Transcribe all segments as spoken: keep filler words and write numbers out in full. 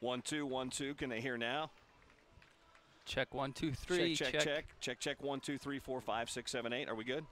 One, two, one, two. Can they hear now? Check one, two, three. Check, check, check. Check, check, check. One, two, three, four, five, six, seven, eight. Are we good?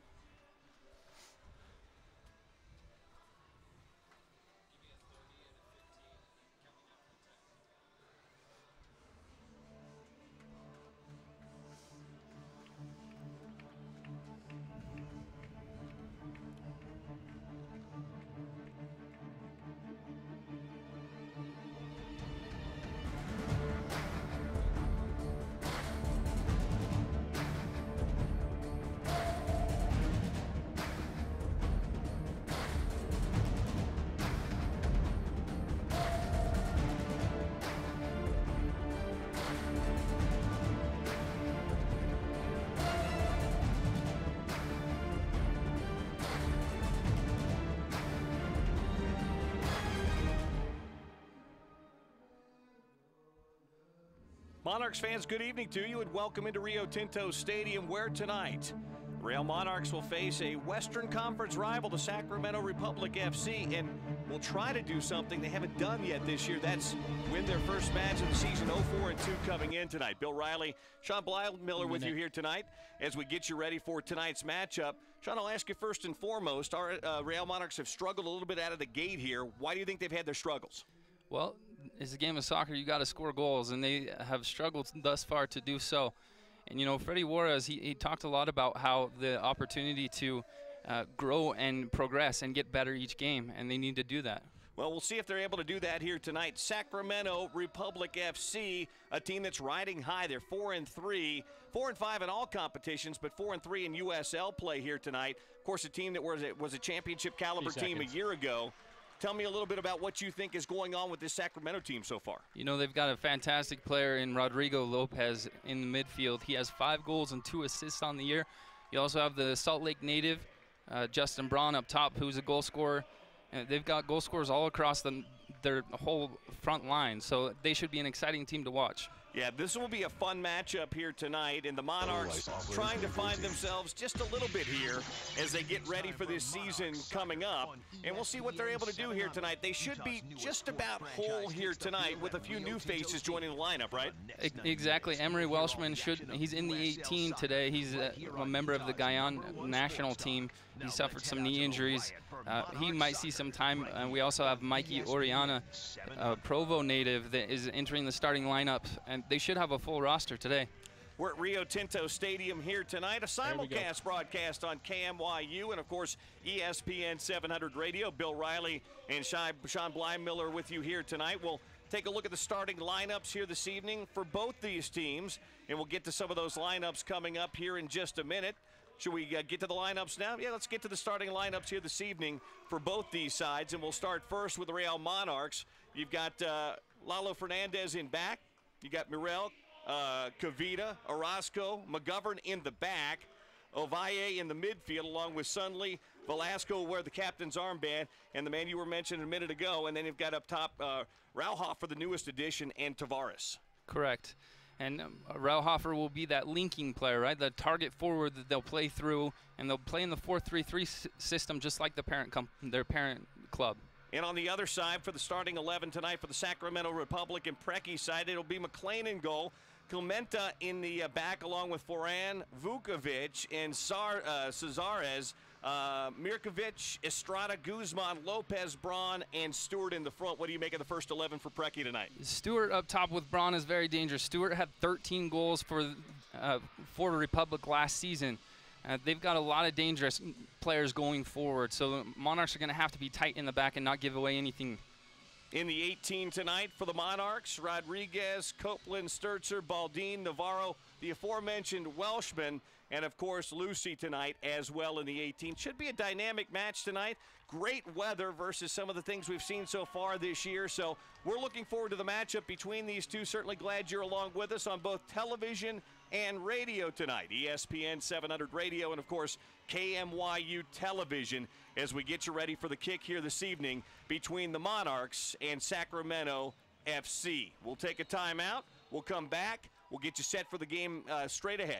Monarchs fans, good evening to you and welcome into Rio Tinto Stadium, where tonight Real Monarchs will face a Western Conference rival, the Sacramento Republic F C, and will try to do something they haven't done yet this year. That's win their first match of the season, oh four and two coming in tonight. Bill Riley, Sean Blymiller with you here tonight as we get you ready for tonight's matchup. Sean, I'll ask you first and foremost, our uh, Real Monarchs have struggled a little bit out of the gate here. Why do you think they've had their struggles? Well, it's a game of soccer. You got to score goals, and they have struggled thus far to do so. And, you know, Freddie Juarez, he, he talked a lot about how the opportunity to uh, grow and progress and get better each game, and they need to do that. Well, we'll see if they're able to do that here tonight. Sacramento Republic F C, a team that's riding high. They're four and three, four and five in all competitions, but four and three in U S L play here tonight. Of course, a team that was a, was a championship caliber team a year ago. Tell me a little bit about what you think is going on with this Sacramento team so far. You know, they've got a fantastic player in Rodrigo Lopez in the midfield. He has five goals and two assists on the year. You also have the Salt Lake native, uh, Justin Braun, up top, who's a goal scorer. And they've got goal scorers all across the, their whole front line, so they should be an exciting team to watch. Yeah, this will be a fun matchup here tonight, and the Monarchs trying to find themselves just a little bit here as they get ready for this season coming up. And we'll see what they're able to do here tonight. They should be just about whole here tonight with a few new faces joining the lineup, right? Exactly. Emery Welshman, should he's in the eighteen today. He's a, a member of the Guyana national team. He suffered some knee injuries. Uh, he might see some time. And we also have Mikey Oriana, a Provo native, that is entering the starting lineup. And they should have a full roster today. We're at Rio Tinto Stadium here tonight. A simulcast broadcast on K M Y U and, of course, E S P N seven hundred Radio. Bill Riley and Sean Blymiller with you here tonight. We'll take a look at the starting lineups here this evening for both these teams, and we'll get to some of those lineups coming up here in just a minute. Should we uh, get to the lineups now? Yeah, let's get to the starting lineups here this evening for both these sides, and we'll start first with the Real Monarchs. You've got uh, Lalo Fernandez in back. You got Mirel, uh, Kavita, Orozco, McGovern in the back, Ovalle in the midfield, along with Sunley, Velasco wear the captain's armband, and the man you were mentioning a minute ago. And then you've got up top uh, Rauhoff for the newest addition, and Tavares. Correct. And um, Rauhofer will be that linking player, right? The target forward that they'll play through, and they'll play in the four three three system just like the parent com their parent club. And on the other side for the starting eleven tonight for the Sacramento Republic and Preki side, it'll be McLean in goal, Clementa in the uh, back along with Foran, Vukovic, and Sar, uh, Cesares, uh, Mirkovic, Estrada, Guzman, Lopez, Braun, and Stewart in the front. What do you make of the first eleven for Preki tonight? Stewart up top with Braun is very dangerous. Stewart had thirteen goals for, uh, for the Republic last season. Uh, they've got a lot of dangerous players going forward, so the Monarchs are going to have to be tight in the back and not give away anything. In the eighteen tonight for the Monarchs, Rodriguez, Copeland, Sturzer, Baldin, Navarro, the aforementioned Welshman, and of course Lucy tonight as well in the eighteen. Should be a dynamic match tonight. Great weather versus some of the things we've seen so far this year, so we're looking forward to the matchup between these two. Certainly glad you're along with us on both television and radio tonight. E S P N seven hundred Radio and, of course, K M Y U Television as we get you ready for the kick here this evening between the Monarchs and Sacramento F C. We'll take a timeout. We'll come back. We'll get you set for the game uh, straight ahead.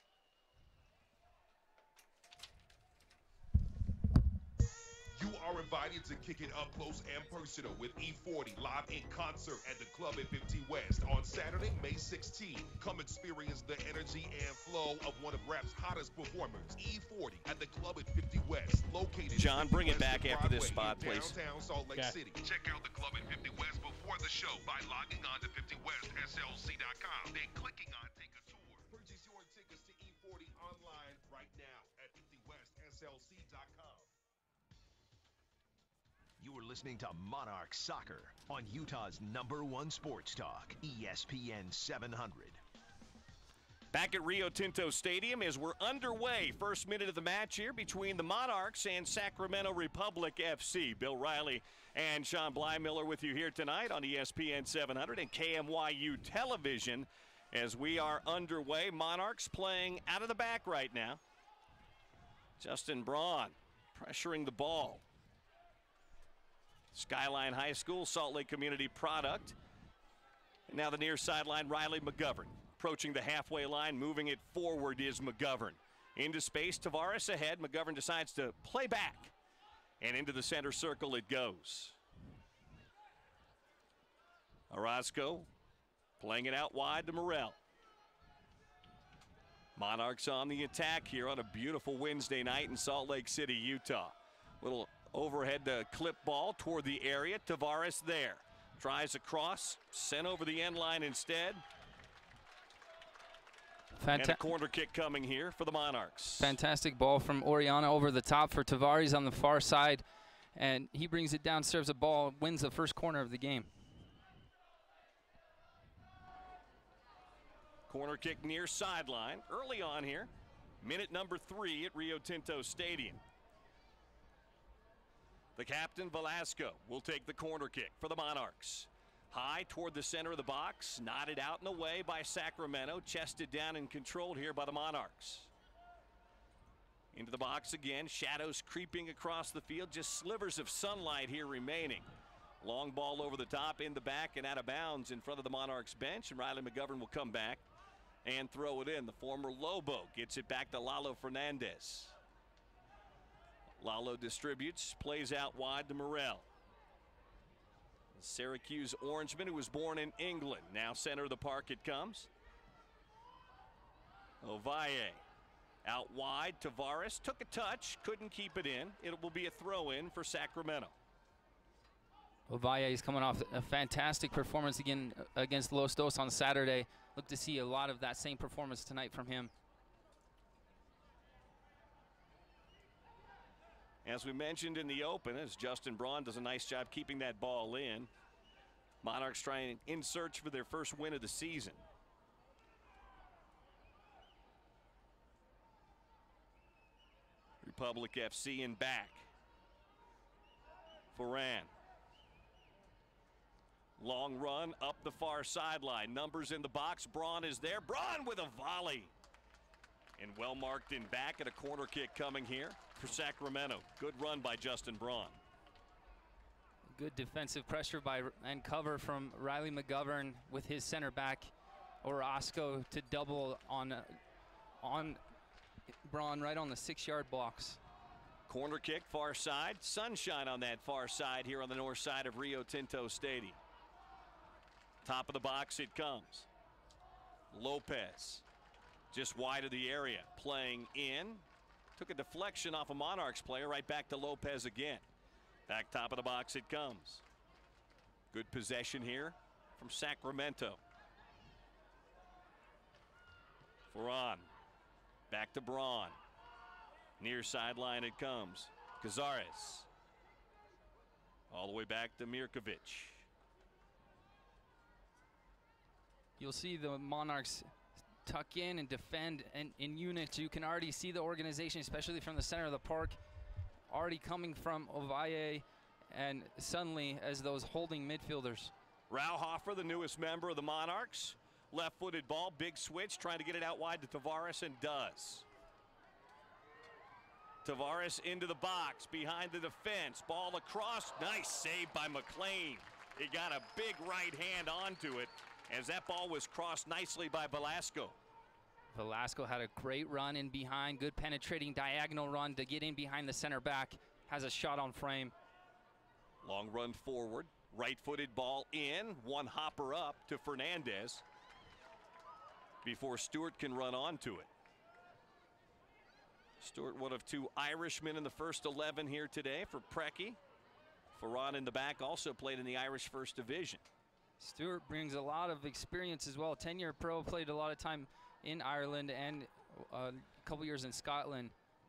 You are invited to kick it up close and personal with E forty live in concert at the Club at fifty West on Saturday, May sixteenth. Come experience the energy and flow of one of rap's hottest performers, E forty, at the Club at fifty West, located. John, bring it back after this Broadway spot, please. Downtown Salt Lake Okay. City. Check out the Club at fifty West before the show by logging on to fifty west S L C dot com, then clicking on Take a Tour. Purchase your tickets to E forty online right now at fifty west S L C dot com. You are listening to Monarchs Soccer on Utah's number one sports talk, E S P N seven hundred. Back at Rio Tinto Stadium as we're underway. First minute of the match here between the Monarchs and Sacramento Republic F C. Bill Riley and Sean Blymiller with you here tonight on E S P N seven hundred and K M Y U television as we are underway. Monarchs playing out of the back right now. Justin Braun pressuring the ball. Skyline High School, Salt Lake Community product. And now the near sideline, Riley McGovern. Approaching the halfway line, moving it forward is McGovern. Into space, Tavares ahead. McGovern decides to play back. And into the center circle it goes. Orozco playing it out wide to Morrell. Monarchs on the attack here on a beautiful Wednesday night in Salt Lake City, Utah. Little overhead to clip ball toward the area. Tavares there. Tries across, sent over the end line instead. Fanta and a corner kick coming here for the Monarchs. Fantastic ball from Oriana over the top for Tavares on the far side. And he brings it down, serves a ball, wins the first corner of the game. Corner kick near sideline early on here. Minute number three at Rio Tinto Stadium. The captain, Velasco, will take the corner kick for the Monarchs. High toward the center of the box, knotted out and away by Sacramento, chested down and controlled here by the Monarchs. Into the box again, shadows creeping across the field, just slivers of sunlight here remaining. Long ball over the top, in the back and out of bounds in front of the Monarchs bench, and Riley McGovern will come back and throw it in. The former Lobo gets it back to Lalo Fernandez. Lalo distributes, plays out wide to Morrell. Syracuse Orangeman, who was born in England. Now center of the park it comes. Ovalle out wide. Tavares took a touch, couldn't keep it in. It will be a throw in for Sacramento. Ovalle is coming off a fantastic performance again against Los Dos on Saturday. Look to see a lot of that same performance tonight from him. As we mentioned in the open, as Justin Braun does a nice job keeping that ball in. Monarchs trying in search for their first win of the season. Republic F C in back. Foran. Long run up the far sideline. Numbers in the box. Braun is there. Braun with a volley. And well marked in back, and a corner kick coming here for Sacramento. Good run by Justin Braun. Good defensive pressure by and cover from Riley McGovern with his center back Orozco to double on uh, on Braun right on the six-yard blocks. Corner kick far side. Sunshine on that far side here on the north side of Rio Tinto Stadium. Top of the box it comes. Lopez. Just wide of the area, playing in. Took a deflection off a Monarchs player, right back to Lopez again. Back top of the box it comes. Good possession here from Sacramento. Foran. Back to Braun. Near sideline it comes. Cazares. All the way back to Mirkovic. You'll see the Monarchs tuck in and defend and in units. You can already see the organization, especially from the center of the park, already coming from Ovalle and suddenly as those holding midfielders. Rauhofer, the newest member of the Monarchs. Left-footed ball, big switch, trying to get it out wide to Tavares, and does. Tavares into the box, behind the defense. Ball across, nice save by McLean. He got a big right hand onto it, as that ball was crossed nicely by Velasco. Velasco had a great run in behind, good penetrating diagonal run to get in behind the center back. Has a shot on frame. Long run forward. Right-footed ball in. One hopper up to Fernandez before Stewart can run onto it. Stewart, one of two Irishmen in the first eleven here today for Preki. Ferran in the back also played in the Irish First Division. Stewart brings a lot of experience as well. ten-year pro, played a lot of time in Ireland and uh, a couple years in Scotland.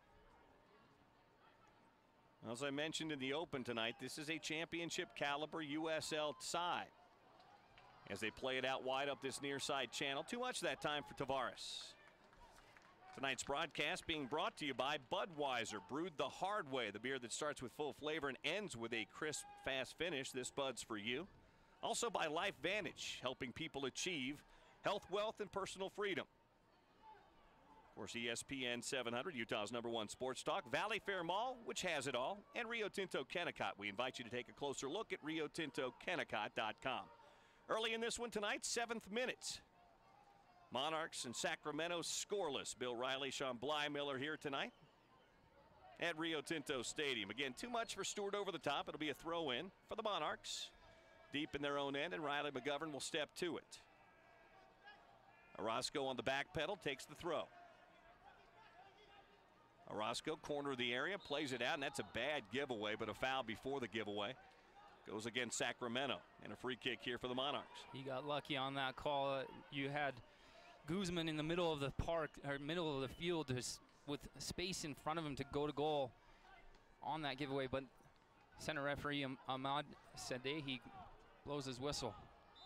As I mentioned in the open tonight, this is a championship caliber U S L side. As they play it out wide up this near side channel. Too much that time for Tavares. Tonight's broadcast being brought to you by Budweiser, brewed the hard way. The beer that starts with full flavor and ends with a crisp, fast finish. This Bud's for you. Also by Life Vantage, helping people achieve health, wealth, and personal freedom. Of course, E S P N seven hundred, Utah's number one sports talk. Valley Fair Mall, which has it all, and Rio Tinto Kennecott. We invite you to take a closer look at rio tinto kennecott dot com. Early in this one tonight, seventh minute. Monarchs and Sacramento scoreless. Bill Riley, Sean Bly-Miller here tonight at Rio Tinto Stadium. Again, too much for Stewart over the top. It'll be a throw in for the Monarchs. Deep in their own end, and Riley McGovern will step to it. Orozco on the back pedal takes the throw. Orozco, corner of the area, plays it out, and that's a bad giveaway, but a foul before the giveaway. Goes against Sacramento, and a free kick here for the Monarchs. He got lucky on that call. Uh, you had Guzman in the middle of the park, or middle of the field, just with space in front of him to go to goal on that giveaway, but center referee Ahmad Sadehi blows his whistle.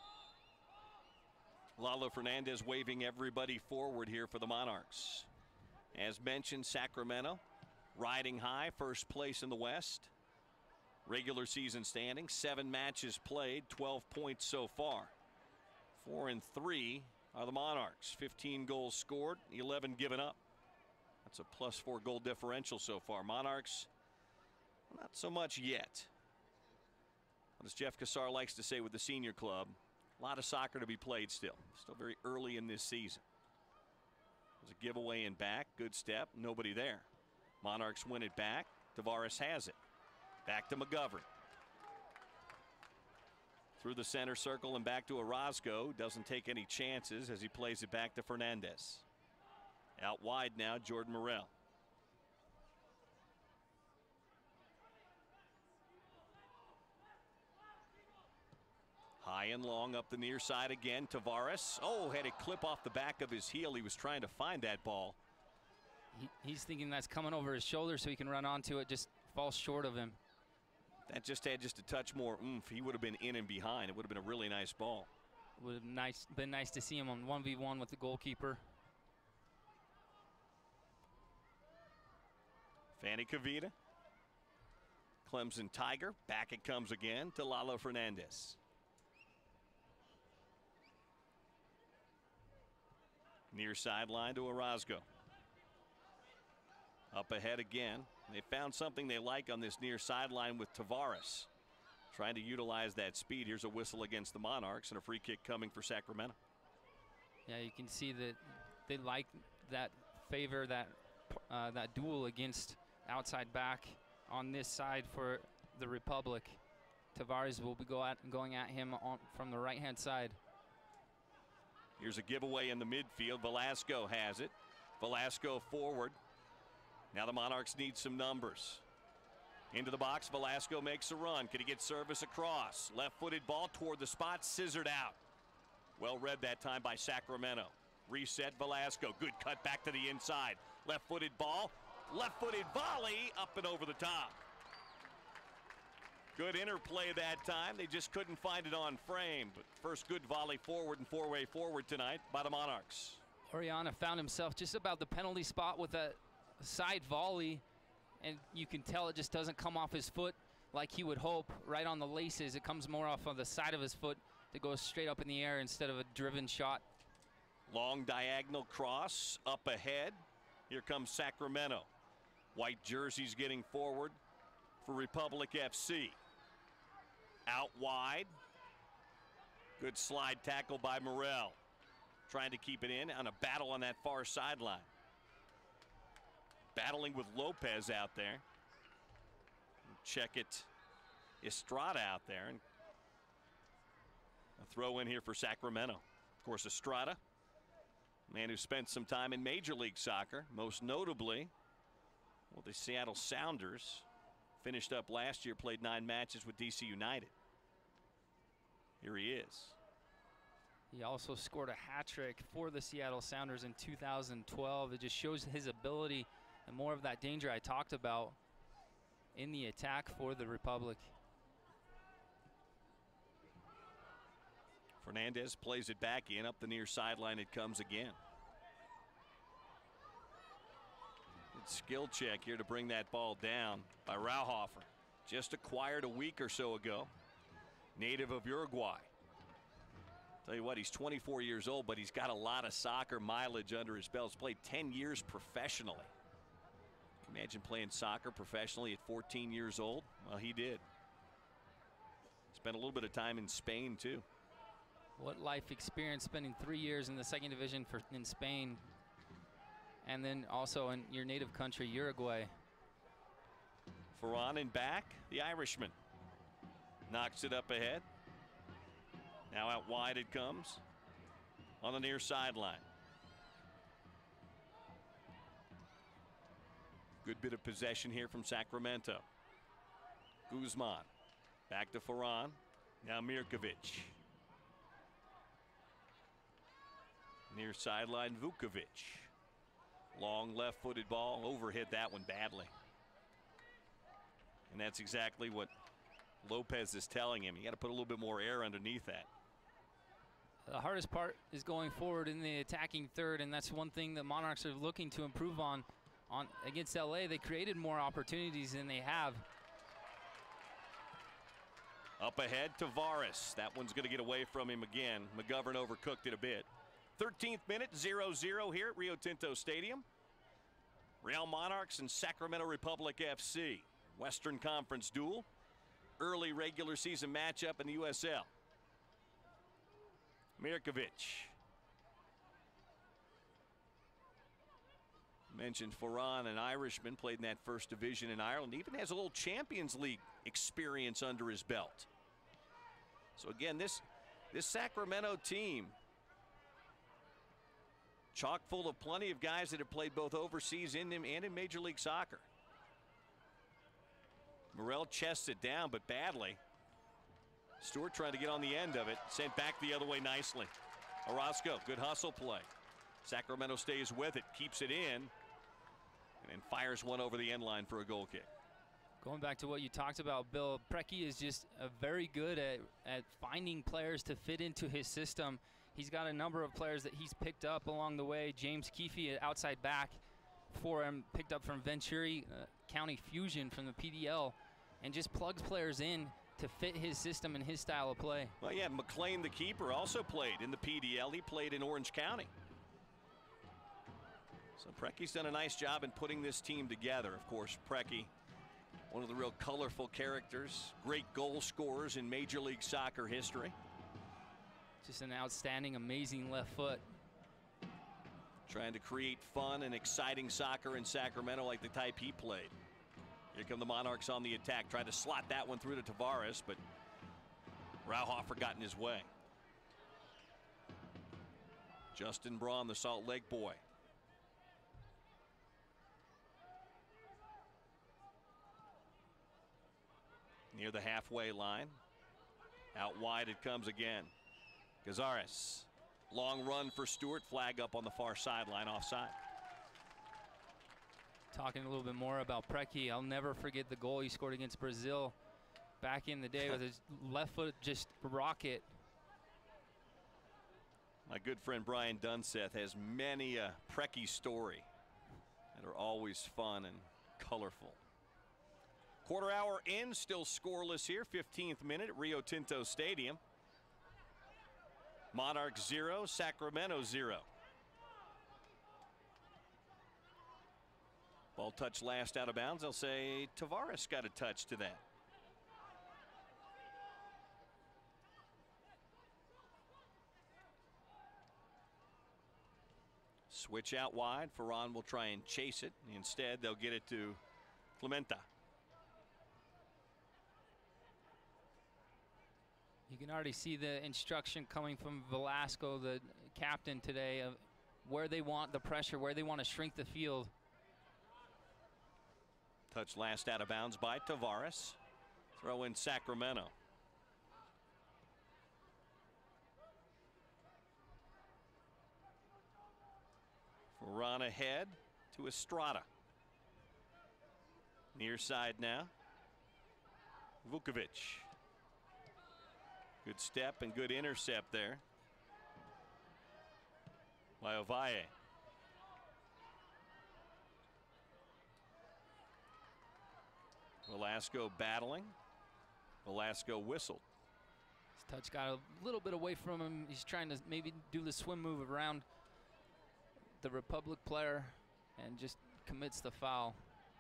Lalo Fernandez waving everybody forward here for the Monarchs. As mentioned, Sacramento riding high, first place in the West. Regular season standing, seven matches played, twelve points so far. Four and three are the Monarchs. fifteen goals scored, eleven given up. That's a plus four goal differential so far. Monarchs, not so much yet. As Jeff Cassar likes to say with the senior club, a lot of soccer to be played still. Still very early in this season. There's a giveaway in back. Good step. Nobody there. Monarchs win it back. Tavares has it. Back to McGovern. Through the center circle and back to Orozco. Doesn't take any chances as he plays it back to Fernandez. Out wide now, Jordan Morel. High and long up the near side again. Tavares. Oh, had it clip off the back of his heel. He was trying to find that ball. He, he's thinking that's coming over his shoulder so he can run onto it. Just falls short of him. That just had just a touch more oomph. He would have been in and behind. It would have been a really nice ball. Would have nice, been nice to see him on one v one with the goalkeeper. Fanny Kavita. Clemson Tiger. Back it comes again to Lalo Fernandez. Near sideline to Orozco. Up ahead again. They found something they like on this near sideline with Tavares. Trying to utilize that speed. Here's a whistle against the Monarchs and a free kick coming for Sacramento. Yeah, you can see that they like that favor, that uh, that duel against outside back on this side for the Republic. Tavares will be go at, going at him on, from the right-hand side. Here's a giveaway in the midfield. Velasco has it. Velasco forward. Now the Monarchs need some numbers. Into the box, Velasco makes a run. Can he get service across? Left-footed ball toward the spot, scissored out. Well read that time by Sacramento. Reset Velasco. Good cut back to the inside. Left-footed ball. Left-footed volley up and over the top. Good interplay that time. They just couldn't find it on frame. But first good volley forward and four-way forward tonight by the Monarchs. Oriana found himself just about the penalty spot with a side volley, and you can tell it just doesn't come off his foot like he would hope. Right on the laces, it comes more off of the side of his foot to go straight up in the air instead of a driven shot. Long diagonal cross up ahead. Here comes Sacramento. White jerseys getting forward for Republic F C. Out wide. Good slide tackle by Morel. Trying to keep it in on a battle on that far sideline. Battling with Lopez out there. Check it Estrada out there. And a throw in here for Sacramento. Of course, Estrada, man who spent some time in Major League Soccer, most notably with the Seattle Sounders. Finished up last year, played nine matches with D C United. Here he is. He also scored a hat trick for the Seattle Sounders in two thousand twelve. It just shows his ability and more of that danger I talked about in the attack for the Republic. Fernandez plays it back in. Up the near sideline it comes again. Good skill check here to bring that ball down by Rauhofer. Just acquired a week or so ago. Native of Uruguay. Tell you what, he's twenty-four years old, but he's got a lot of soccer mileage under his belt. He's played ten years professionally. Can you imagine playing soccer professionally at fourteen years old? Well, he did. Spent a little bit of time in Spain, too. What life experience, spending three years in the second division for in Spain, and then also in your native country, Uruguay. Ferran in back, the Irishman. Knocks it up ahead. Now out wide it comes on the near sideline. Good bit of possession here from Sacramento. Guzman back to Ferran. Now Mirkovic. Near sideline, Vukovic. Long left-footed ball, overhit that one badly. And that's exactly what Lopez is telling him. You got to put a little bit more air underneath that. The hardest part is going forward in the attacking third, and that's one thing that Monarchs are looking to improve on. On against L A, they created more opportunities than they have. Up ahead, Tavares. That one's going to get away from him again. McGovern overcooked it a bit. thirteenth minute, zero zero here at Rio Tinto Stadium. Real Monarchs and Sacramento Republic F C. Western Conference duel. Early regular season matchup in the U S L. Mirkovic. Mentioned Ferran, an Irishman, played in that first division in Ireland. Even has a little Champions League experience under his belt. So again, this, this Sacramento team, chock full of plenty of guys that have played both overseas in them and in Major League Soccer. Morel chests it down, but badly. Stewart trying to get on the end of it. Sent back the other way nicely. Orozco, good hustle play. Sacramento stays with it, keeps it in, and then fires one over the end line for a goal kick. Going back to what you talked about, Bill, Preki is just uh, very good at, at finding players to fit into his system. He's got a number of players that he's picked up along the way. James Keefe, outside back for him, picked up from Venturi uh, County Fusion from the P D L, and just plugs players in to fit his system and his style of play. Well, yeah, McLean, the keeper, also played in the P D L. He played in Orange County. So Preki's done a nice job in putting this team together. Of course, Preki, one of the real colorful characters, great goal scorers in Major League Soccer history. Just an outstanding, amazing left foot. Trying to create fun and exciting soccer in Sacramento like the type he played. Here come the Monarchs on the attack. Tried to slot that one through to Tavares, but Rauhofer got in his way. Justin Braun, the Salt Lake boy. Near the halfway line. Out wide it comes again. Gazares. Long run for Stewart. Flag up on the far sideline, offside. Talking a little bit more about Preki, I'll never forget the goal he scored against Brazil back in the day with his left foot just rocket. My good friend Brian Dunseth has many a Preki story that are always fun and colorful. Quarter hour in, still scoreless here. fifteenth minute at Rio Tinto Stadium. Monarchs zero, Sacramento zero. Ball touched last out of bounds. They'll say Tavares got a touch to that. Switch out wide. Ferran will try and chase it. Instead, they'll get it to Clementa. You can already see the instruction coming from Velasco, the captain today, of where they want the pressure, where they want to shrink the field. Touch last out of bounds by Tavares. Throw in Sacramento. Run ahead to Estrada. Near side now. Vukovic. Good step and good intercept there by Ovalle. Velasco battling. Velasco whistled. His touch got a little bit away from him. He's trying to maybe do the swim move around the Republic player and just commits the foul.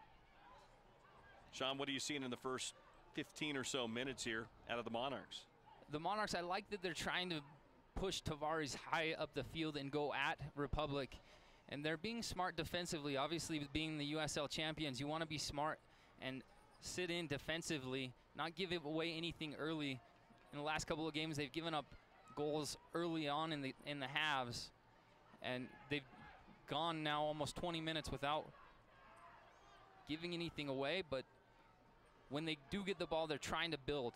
Sean, what are you seeing in the first fifteen or so minutes here out of the Monarchs? The Monarchs, I like that they're trying to push Tavares high up the field and go at Republic. And they're being smart defensively. Obviously, being the U S L champions, you want to be smart and sit in defensively, not give away anything early. In the last couple of games, they've given up goals early on in the in the halves. And they've gone now almost twenty minutes without giving anything away. But when they do get the ball, they're trying to build.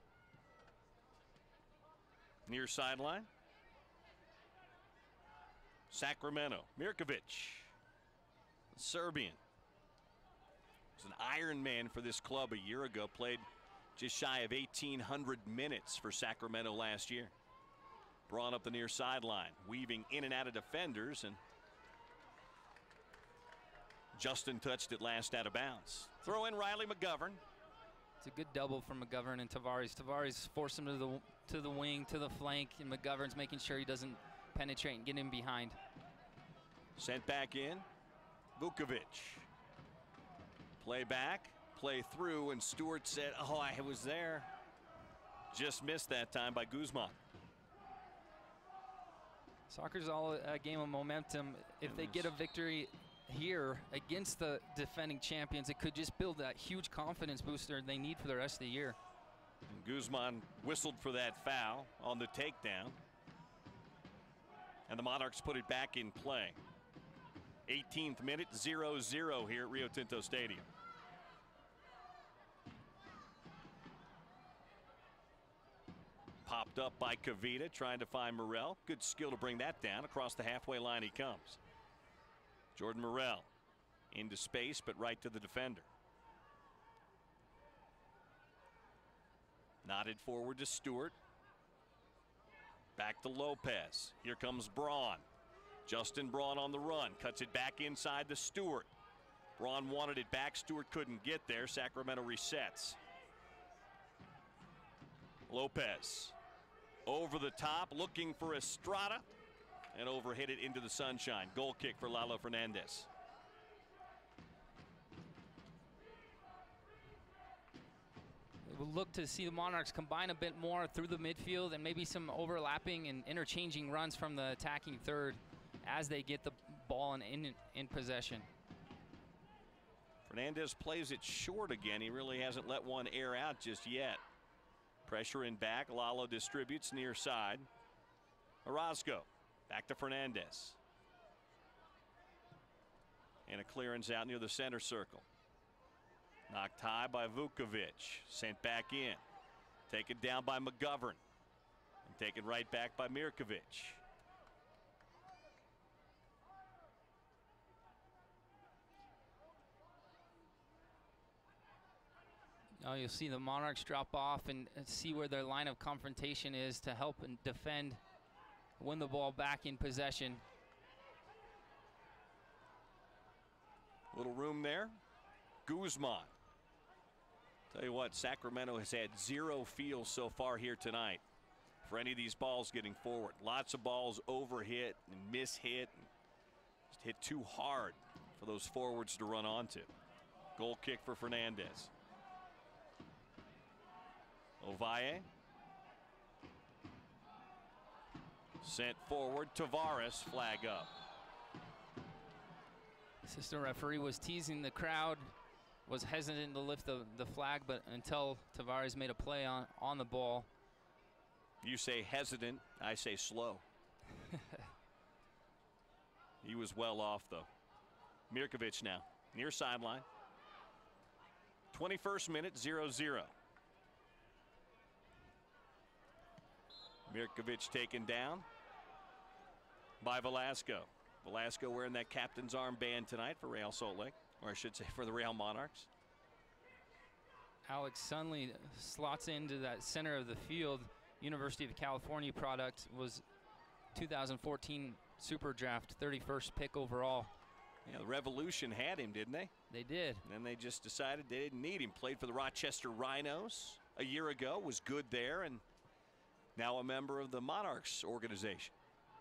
Near sideline. Sacramento. Mirkovic. Serbian. Was an Iron Man for this club a year ago. Played just shy of eighteen hundred minutes for Sacramento last year. Brought up the near sideline. Weaving in and out of defenders. And Justin touched it last out of bounds. Throw in Riley McGovern. It's a good double from McGovern and Tavares. Tavares forced him to the to the wing, to the flank, and McGovern's making sure he doesn't penetrate and get in behind. Sent back in. Vukovic. Play back, play through, and Stewart said, oh, I was there. Just missed that time by Guzman. Soccer's all a game of momentum. If they get a victory here against the defending champions, it could just build that huge confidence booster they need for the rest of the year. And Guzman whistled for that foul on the takedown. And the Monarchs put it back in play. eighteenth minute, zero zero here at Rio Tinto Stadium. Popped up by Kavita, trying to find Morel. Good skill to bring that down. Across the halfway line he comes. Jordan Morel into space, but right to the defender. Nodded forward to Stewart. Back to Lopez. Here comes Braun. Justin Braun on the run. Cuts it back inside to Stewart. Braun wanted it back. Stewart couldn't get there. Sacramento resets. Lopez over the top, looking for Estrada, and overhit it into the sunshine. Goal kick for Lalo Fernandez. We'll look to see the Monarchs combine a bit more through the midfield and maybe some overlapping and interchanging runs from the attacking third as they get the ball in, in, in possession. Fernandez plays it short again. He really hasn't let one air out just yet. Pressure in back. Lalo distributes near side. Orozco back to Fernandez. And a clearance out near the center circle. Knocked high by Vukovic. Sent back in. Taken down by McGovern. And taken right back by Mirkovic. Now you'll see the Monarchs drop off and see where their line of confrontation is to help and defend, win the ball back in possession. Little room there. Guzman. Tell you what, Sacramento has had zero feel so far here tonight for any of these balls getting forward. Lots of balls overhit and mishit, and just hit too hard for those forwards to run onto. Goal kick for Fernandez. Ovalle. Sent forward. Tavares, flag up. Assistant referee was teasing the crowd, was hesitant to lift the, the flag, but until Tavares made a play on, on the ball, You say hesitant, I say slow. He was well off, though. Mirkovic now, near sideline. twenty-first minute, zero zero. Mirkovic taken down by Velasco. Velasco wearing that captain's armband tonight for Real Salt Lake, or I should say for the Real Monarchs. Alex Sunley slots into that center of the field. University of California product, was two thousand fourteen Super Draft, thirty-first pick overall. Yeah, the Revolution had him, didn't they? They did. And then they just decided they didn't need him. Played for the Rochester Rhinos a year ago, was good there, and now a member of the Monarchs organization.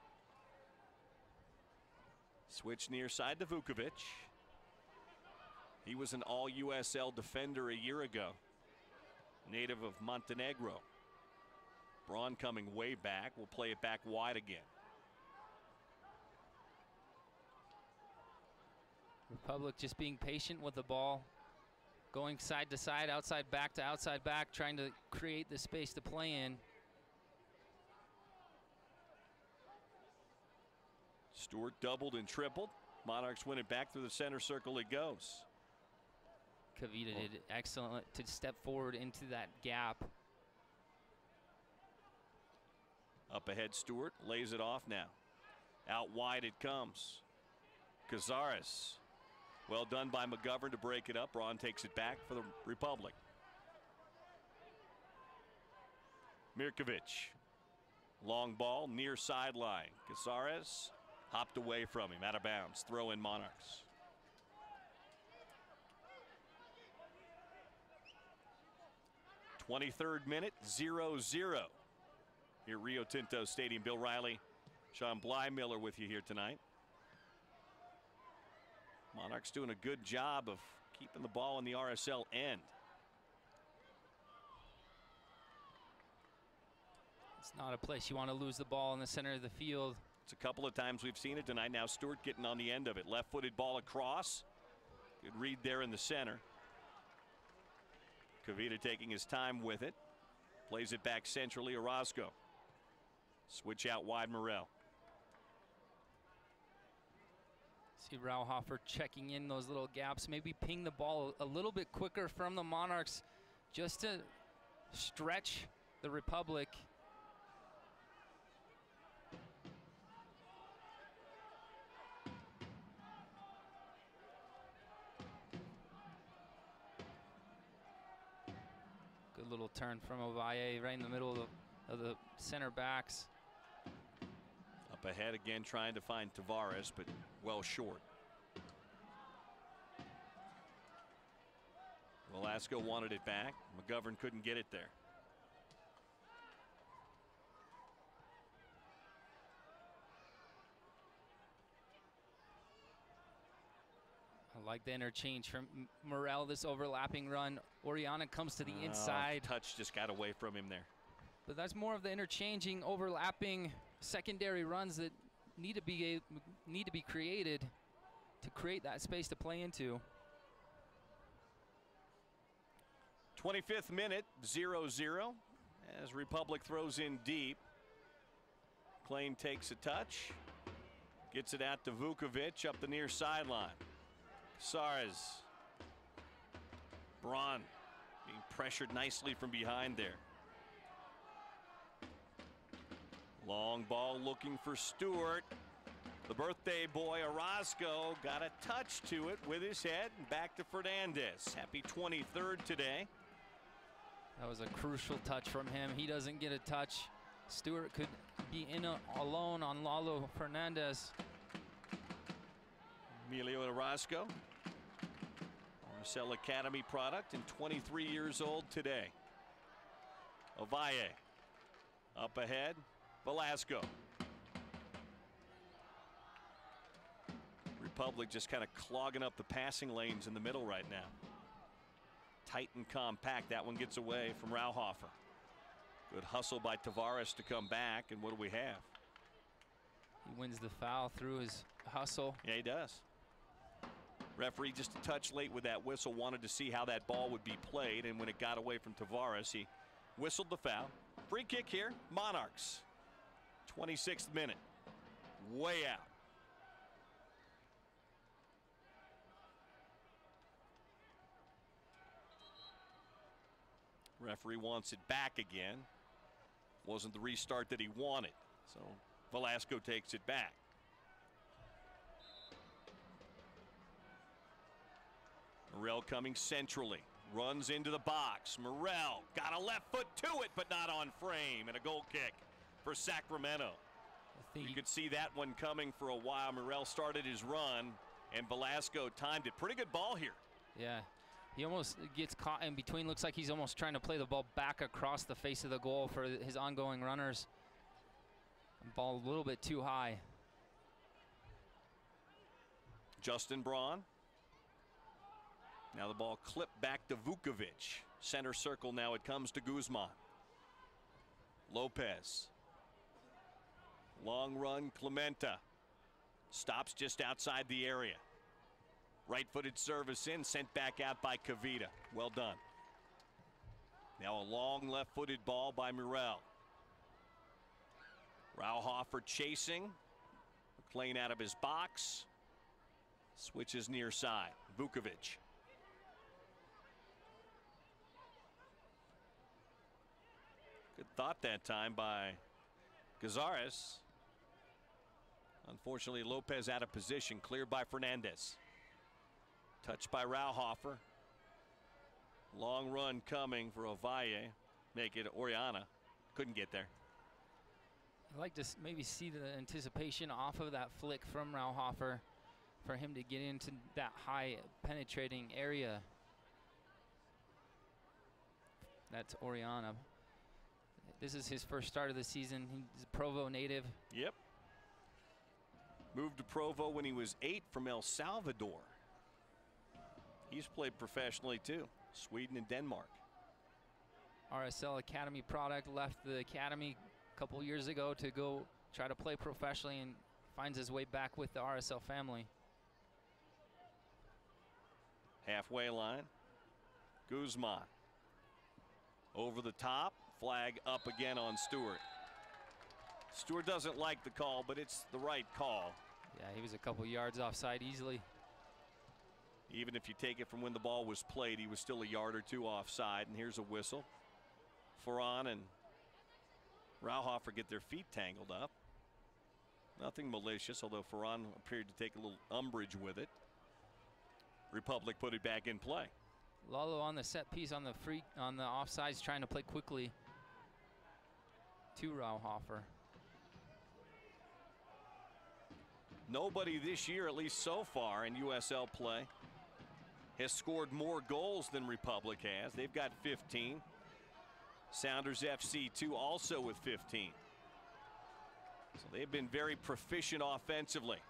Switch near side to Vukovic. He was an all U S L defender a year ago. Native of Montenegro. Braun coming way back. We'll play it back wide again. Republic just being patient with the ball. Going side to side, outside back to outside back, trying to create the space to play in. Stewart doubled and tripled. Monarchs win it back through the center circle it goes. Kavita oh. did excellent to step forward into that gap. Up ahead, Stewart lays it off now. Out wide it comes. Cazares. Well done by McGovern to break it up. Braun takes it back for the Republic. Mirkovic. Long ball near sideline. Cazares hopped away from him, out of bounds. Throw in Monarchs. twenty-third minute, zero zero. Here at Rio Tinto Stadium. Bill Riley, Sean Bly-Miller with you here tonight. Monarchs doing a good job of keeping the ball in the R S L end. It's not a place you want to lose the ball in the center of the field. It's a couple of times we've seen it tonight. Now Stewart getting on the end of it. Left-footed ball across. Good read there in the center. Kavita taking his time with it. Plays it back centrally. Orozco. Switch out wide, Morel. See Rauhofer checking in those little gaps. Maybe ping the ball a little bit quicker from the Monarchs just to stretch the Republic. Good little turn from Ovalle right in the middle of the, of the center backs. Up ahead again, trying to find Tavares, but well short. Velasco wanted it back. McGovern couldn't get it there. I like the interchange from Morel, this overlapping run. Oriana comes to the oh, inside. Touch just got away from him there. But that's more of the interchanging, overlapping secondary runs that need to be need to be created to create that space to play into. twenty-fifth minute, zero zero, as Republic throws in deep. Claim takes a touch, gets it out to Vukovic up the near sideline. Cazares. Braun being pressured nicely from behind there. Long ball looking for Stewart. The birthday boy Orozco got a touch to it with his head, and back to Fernandez. Happy twenty-third today. That was a crucial touch from him. He doesn't get a touch. Stewart could be in a, alone on Lalo Fernandez. Emilio Orozco, R S L Academy product, and twenty-three years old today. Ovalle up ahead. Velasco. Republic just kind of clogging up the passing lanes in the middle right now. Tight and compact. That one gets away from Rauhofer. Good hustle by Tavares to come back, and what do we have? He wins the foul through his hustle. Yeah, he does. Referee just a touch late with that whistle, wanted to see how that ball would be played, and when it got away from Tavares, he whistled the foul. Free kick here, Monarchs. twenty-sixth minute. Way out. Referee wants it back again. Wasn't the restart that he wanted. So Velasco takes it back. Morel coming centrally. Runs into the box. Morel got a left foot to it, but not on frame. And a goal kick for Sacramento. You could see that one coming for a while. Morel started his run, and Velasco timed it. Pretty good ball here. Yeah. He almost gets caught in between. Looks like he's almost trying to play the ball back across the face of the goal for his ongoing runners. Ball a little bit too high. Justin Braun. Now the ball clipped back to Vukovic. Center circle now it comes to Guzman. Lopez. Long run Clementa. Stops just outside the area. Right-footed service in, sent back out by Kavita. Well done. Now a long left-footed ball by Morel. Rauhofer chasing. McLean out of his box. Switches near side. Vukovic. Good thought that time by Gazares. Unfortunately, Lopez out of position. Cleared by Fernandez. Touched by Rauhofer. Long run coming for Ovalle. Make it Oriana. Couldn't get there. I'd like to maybe see the anticipation off of that flick from Rauhofer for him to get into that high penetrating area. That's Oriana. This is his first start of the season. He's a Provo native. Yep. Moved to Provo when he was eight from El Salvador. He's played professionally too. Sweden and Denmark. R S L Academy product, left the academy a couple years ago to go try to play professionally and finds his way back with the R S L family. Halfway line. Guzman. Over the top. Flag up again on Stewart. Stewart doesn't like the call, but it's the right call. Yeah, he was a couple yards offside easily. Even if you take it from when the ball was played, he was still a yard or two offside. And here's a whistle. Ferran and Rauhofer get their feet tangled up. Nothing malicious, although Ferran appeared to take a little umbrage with it. Republic put it back in play. Lalo on the set piece on the free on the offsides, trying to play quickly to Rauhofer. Nobody this year, at least so far in U S L play, has scored more goals than Republic has. They've got fifteen. Sounders F C too, also with fifteen. So they've been very proficient offensively.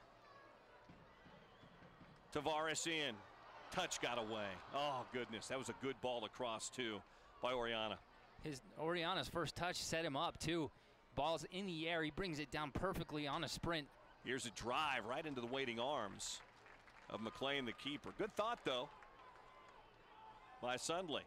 Tavares in. Touch got away. Oh, goodness. That was a good ball across, too, by Oriana. His Oriana's first touch set him up, too. Ball's in the air. He brings it down perfectly on a sprint. Here's a drive right into the waiting arms of McLean, the keeper. Good thought, though, by Sundley.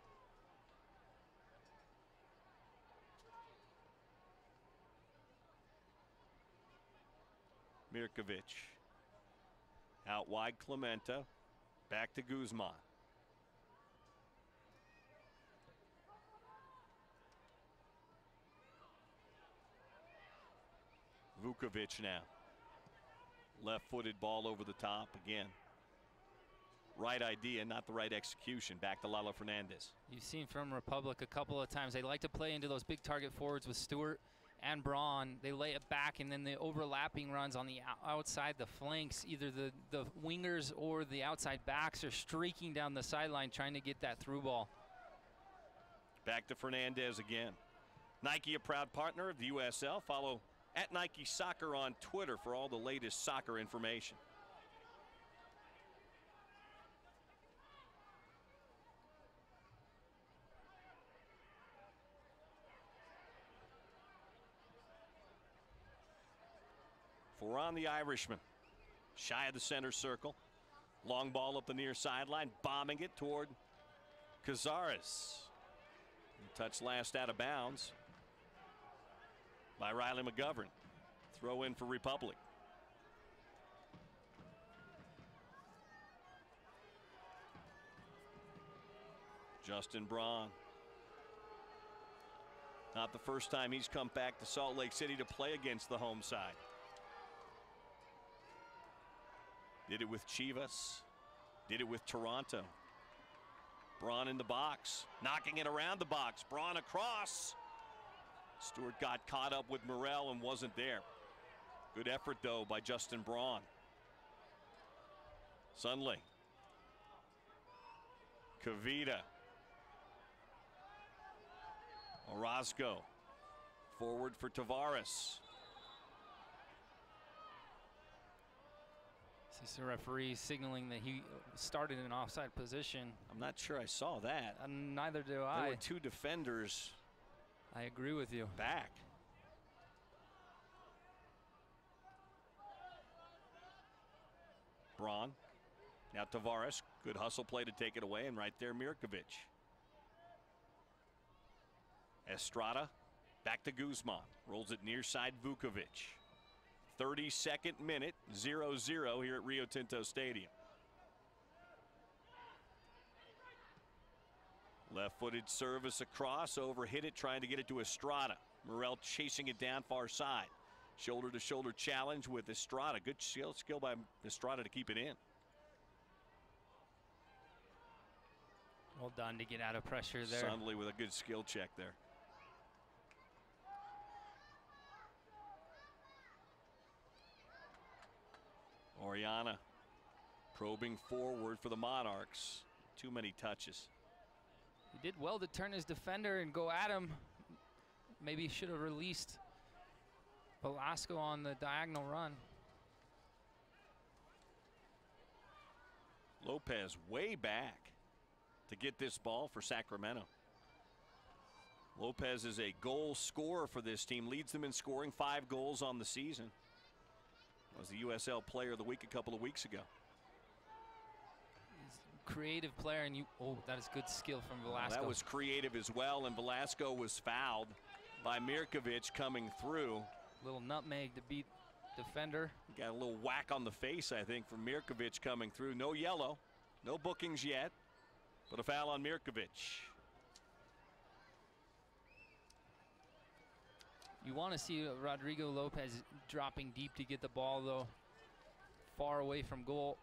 Mirkovic. Out wide, Clementa. Back to Guzman. Vukovic now. Left-footed ball over the top again. Right idea, not the right execution. Back to Lalo Fernandez. You've seen from Republic a couple of times. They like to play into those big target forwards with Stewart and Braun. They lay it back, and then the overlapping runs on the outside, the flanks, either the, the wingers or the outside backs are streaking down the sideline trying to get that through ball. Back to Fernandez again. Nike, a proud partner of the U S L. Follow at Nike Soccer on Twitter for all the latest soccer information. Ferran, the Irishman, shy of the center circle. Long ball up the near sideline, bombing it toward Cazares. Touch last out of bounds. by Riley McGovern. Throw in for Republic. Justin Braun. Not the first time he's come back to Salt Lake City to play against the home side. Did it with Chivas. Did it with Toronto. Braun in the box. Knocking it around the box. Braun across. Stewart got caught up with Morrell and wasn't there. Good effort, though, by Justin Braun. Sunley. Kavita. Orozco. Forward for Tavares. This is the referee signaling that he started in an offside position. I'm not sure I saw that. Uh, neither do I. There were two defenders. I agree with you. Back. Braun. Now Tavares. Good hustle play to take it away, and right there Mirkovic. Estrada. Back to Guzman. Rolls it near side Vukovic. thirty-second minute, zero zero here at Rio Tinto Stadium. Left-footed service across, over hit it, trying to get it to Estrada. Morrell chasing it down far side. Shoulder-to-shoulder challenge with Estrada. Good skill, skill by Estrada to keep it in. Well done to get out of pressure there. Suddenly with a good skill check there. Oriana probing forward for the Monarchs. Too many touches. He did well to turn his defender and go at him. Maybe he should have released Velasco on the diagonal run. Lopez way back to get this ball for Sacramento. Lopez is a goal scorer for this team, leads them in scoring, five goals on the season. Was the U S L Player of the Week a couple of weeks ago. He's a creative player, and you, oh, that is good skill from Velasco. Well, that was creative as well, and Velasco was fouled by Mirkovic coming through. Little nutmeg to beat defender. Got a little whack on the face, I think, from Mirkovic coming through. No yellow, no bookings yet, but a foul on Mirkovic. You want to see Rodrigo Lopez dropping deep to get the ball, though, far away from goal.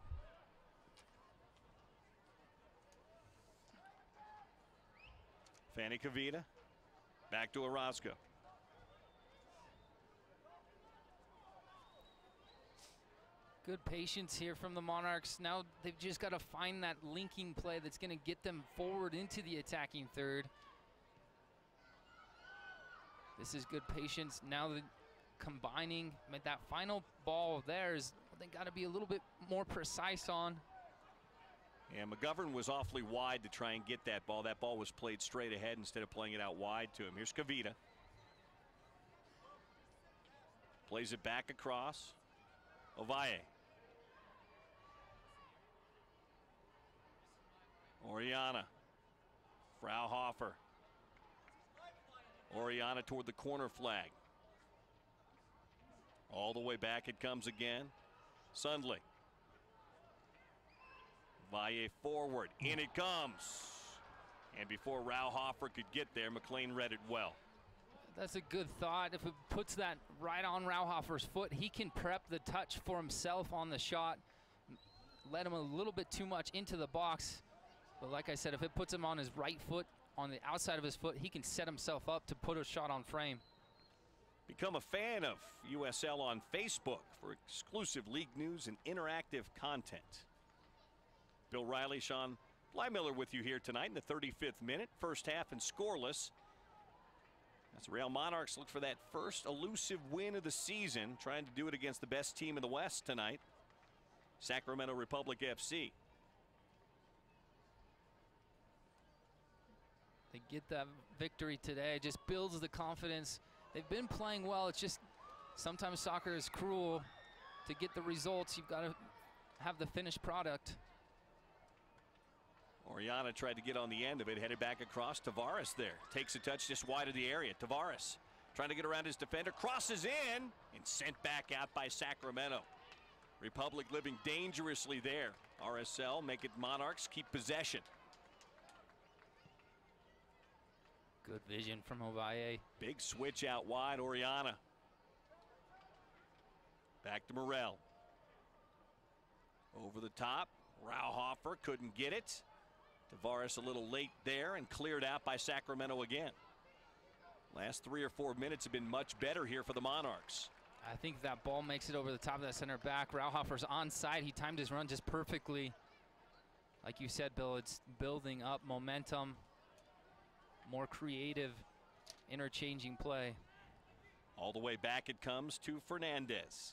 Fanny Kavita. Back to Orozco. Good patience here from the Monarchs. Now they've just got to find that linking play that's going to get them forward into the attacking third. This is good patience. Now the combining, I mean, that final ball there is they got to be a little bit more precise on. And McGovern was awfully wide to try and get that ball. That ball was played straight ahead instead of playing it out wide to him. Here's Kavita. Plays it back across. Ovalle. Oriana. Fraunhofer. Oriana toward the corner flag. All the way back it comes again. Sundley. Valle forward. In it comes. And before Rauhofer could get there, McLean read it well. That's a good thought. If it puts that right on Rauhofer's foot, he can prep the touch for himself on the shot. Let him a little bit too much into the box. But like I said, if it puts him on his right foot, on the outside of his foot, he can set himself up to put a shot on frame. Become a fan of U S L on Facebook for exclusive league news and interactive content. Bill Riley, Sean Blymiller with you here tonight in the thirty-fifth minute. First half and scoreless. As the Real Monarchs look for that first elusive win of the season, trying to do it against the best team in the West tonight, Sacramento Republic F C. They get that victory today. It just builds the confidence. They've been playing well. It's just sometimes soccer is cruel. To get the results, you've got to have the finished product. Oriana tried to get on the end of it, headed back across. Tavares there. Takes a touch just wide of the area. Tavares Trying to get around his defender, crosses in, and sent back out by Sacramento. Republic living dangerously there. R S L make it Monarchs keep possession. Good vision from Ovalle. Big switch out wide, Oriana. Back to Morel. Over the top, Rauhofer couldn't get it. Tavares a little late there and cleared out by Sacramento again. Last three or four minutes have been much better here for the Monarchs. I think that ball makes it over the top of that center back. Rauhofer's onside. He timed his run just perfectly. Like you said, Bill, it's building up momentum. More creative, interchanging play. All the way back it comes to Fernandez.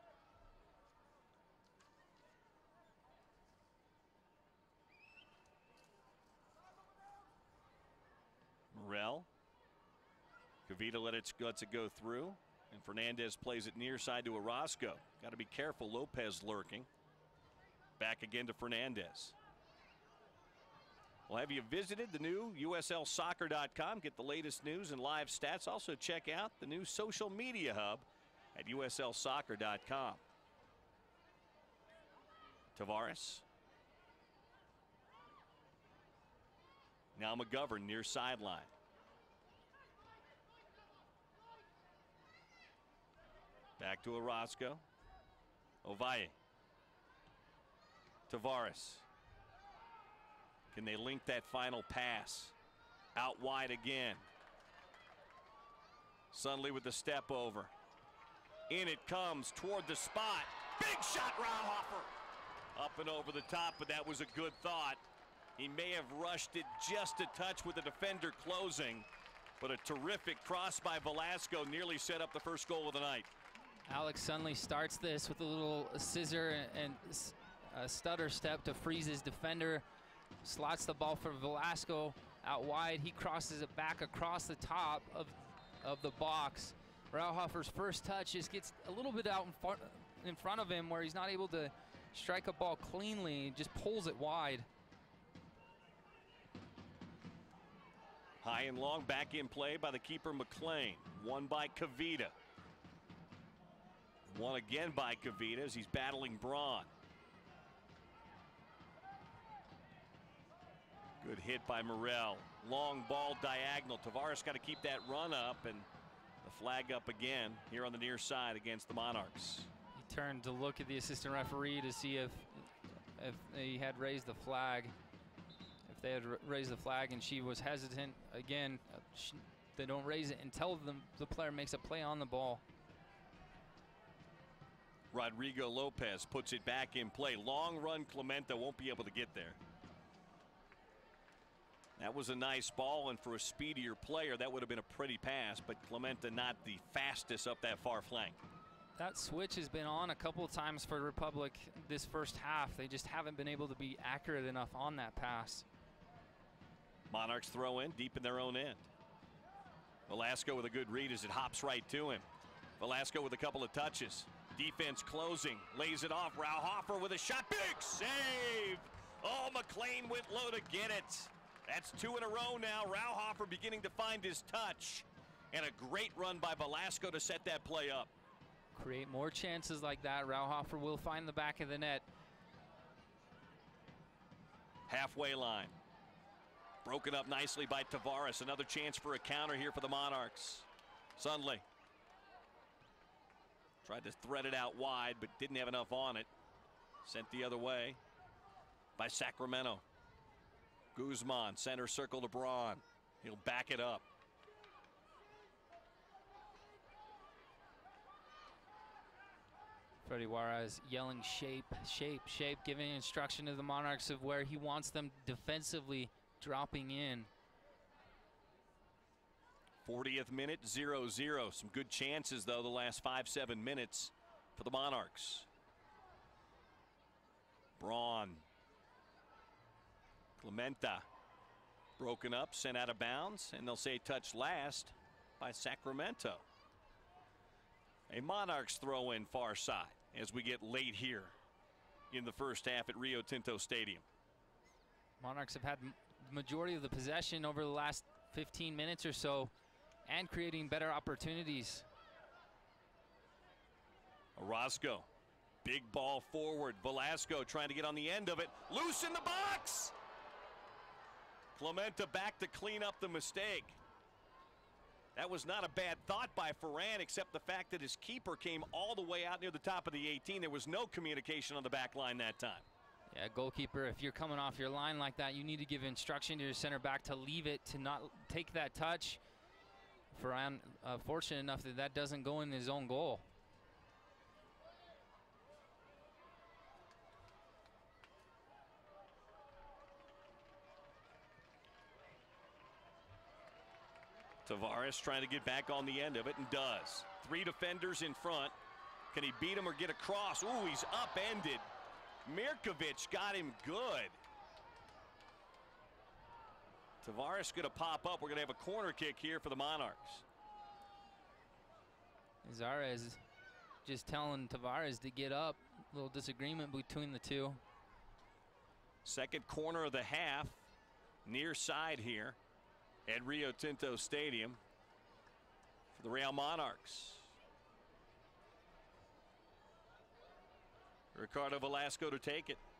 Morel. Kavita let it, lets it go through. And Fernandez plays it near side to Orozco. Got to be careful. Lopez lurking. Back again to Fernandez. Well, have you visited the new U S L soccer dot com? Get the latest news and live stats. Also check out the new social media hub at U S L soccer dot com. Tavares. Now McGovern near sideline. Back to Orozco. Ovalle. Tavares. Can they link that final pass? Out wide again. Sunley with the step over. In it comes toward the spot. Big shot, Rauhofer. Up and over the top, but that was a good thought. He may have rushed it just a touch with the defender closing, but a terrific cross by Velasco nearly set up the first goal of the night. Alex Sunley starts this with a little scissor and a stutter step to freeze his defender. Slots the ball for Velasco out wide. He crosses it back across the top of, of the box. Rauhofer's first touch just gets a little bit out in front, in front of him where he's not able to strike a ball cleanly. Just pulls it wide. High and long, back in play by the keeper McLean. One by Kavita. One again by Kavita as he's battling Braun. Good hit by Morel. Long ball diagonal. Tavares got to keep that run up, and the flag up again here on the near side against the Monarchs. He turned to look at the assistant referee to see if if he had raised the flag. If they had raised the flag and she was hesitant, again, she, they don't raise it until the, the player makes a play on the ball. Rodrigo Lopez puts it back in play. Long run, Clementa won't be able to get there. That was a nice ball, and for a speedier player, that would have been a pretty pass, but Clementa not the fastest up that far flank. That switch has been on a couple of times for Republic this first half. They just haven't been able to be accurate enough on that pass. Monarchs throw in deep in their own end. Velasco with a good read as it hops right to him. Velasco with a couple of touches. Defense closing, lays it off. Rauhofer with a shot. Big save! Oh, McLean went low to get it. That's two in a row now. Rauhofer beginning to find his touch. And a great run by Velasco to set that play up. Create more chances like that. Rauhofer will find the back of the net. Halfway line. Broken up nicely by Tavares. Another chance for a counter here for the Monarchs. Sunley. Tried to thread it out wide, but didn't have enough on it. Sent the other way by Sacramento. Guzman, center circle to Braun. He'll back it up. Freddie Juarez yelling shape, shape, shape, giving instruction to the Monarchs of where he wants them defensively dropping in. fortieth minute, zero zero. Some good chances, though, the last five, seven minutes for the Monarchs. Braun. Clementa. Broken up, sent out of bounds, and they'll say touch last by Sacramento. A Monarchs throw in far side as we get late here in the first half at Rio Tinto Stadium. Monarchs have had the majority of the possession over the last fifteen minutes or so, and creating better opportunities. Orozco, big ball forward. Velasco trying to get on the end of it. Loose in the box. Clementa back to clean up the mistake. That was not a bad thought by Ferran, except the fact that his keeper came all the way out near the top of the eighteen. There was no communication on the back line that time. Yeah, goalkeeper, if you're coming off your line like that, you need to give instruction to your center back to leave it, to not take that touch. Ferran, uh, fortunate enough that that doesn't go in his own goal. Tavares trying to get back on the end of it, and does. Three defenders in front. Can he beat him or get across? Ooh, he's upended. Mirkovic got him good. Tavares going to pop up. We're going to have a corner kick here for the Monarchs. Zares just telling Tavares to get up. A little disagreement between the two. Second corner of the half, near side here at Rio Tinto Stadium for the Real Monarchs. Ricardo Velasco to take it.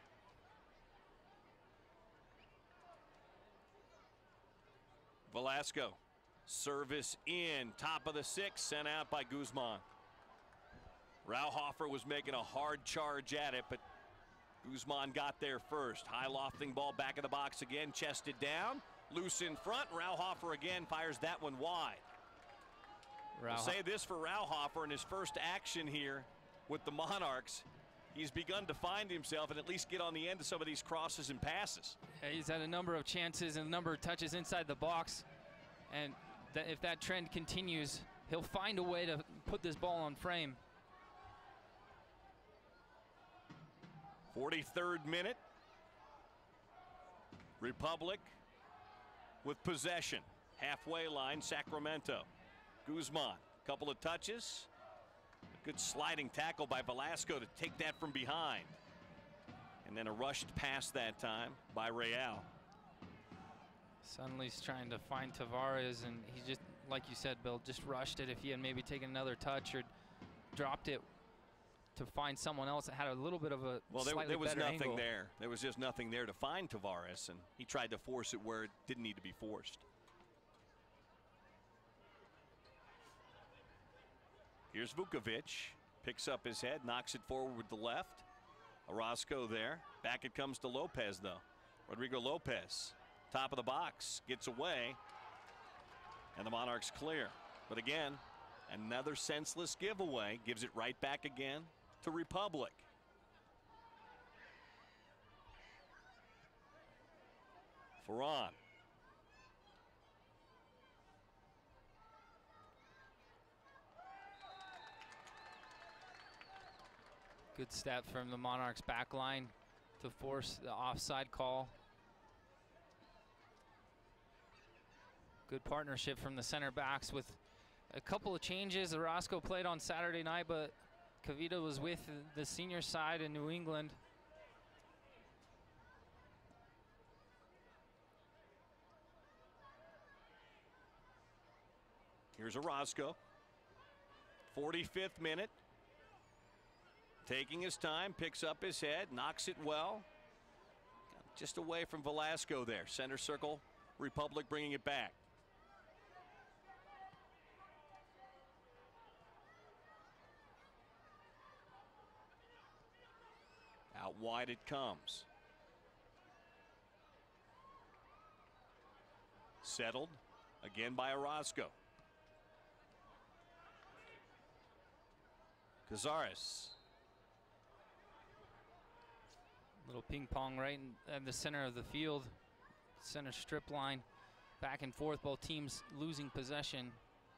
Velasco, service in, top of the six, sent out by Guzman. Rauhofer was making a hard charge at it, but Guzman got there first. High lofting ball back in the box again, chested down. Loose in front. Rauhofer again fires that one wide. I'll say this for Rauhofer in his first action here with the Monarchs. He's begun to find himself and at least get on the end of some of these crosses and passes. Yeah, he's had a number of chances and a number of touches inside the box. And th if that trend continues, he'll find a way to put this ball on frame. forty-third minute. Republic with possession. Halfway line, Sacramento. Guzman, couple of touches. Good sliding tackle by Velasco to take that from behind. And then a rushed pass that time by Real. Suddenly's trying to find Tavares, and he just, like you said, Bill, just rushed it. If he had maybe taken another touch or dropped it to find someone else that had a little bit of a well, there, slightly there was better nothing angle. there. There was just nothing there to find Tavares, and he tried to force it where it didn't need to be forced. Here's Vukovic, picks up his head, knocks it forward with the left. Orozco there. Back it comes to Lopez, though. Rodrigo Lopez, top of the box, gets away, and the Monarchs clear. But again, another senseless giveaway, gives it right back again to Republic. Ferran. Good step from the Monarchs back line to force the offside call. Good partnership from the center backs with a couple of changes. Orozco played on Saturday night, but Cavita was with the senior side in New England. Here's Orozco. forty-fifth minute. Taking his time, picks up his head, knocks it well. Just away from Velasco there. Center circle, Republic bringing it back. Out wide it comes. Settled again by Orozco. Cazares. Little ping pong right in, in the center of the field. Center strip line. Back and forth, both teams losing possession.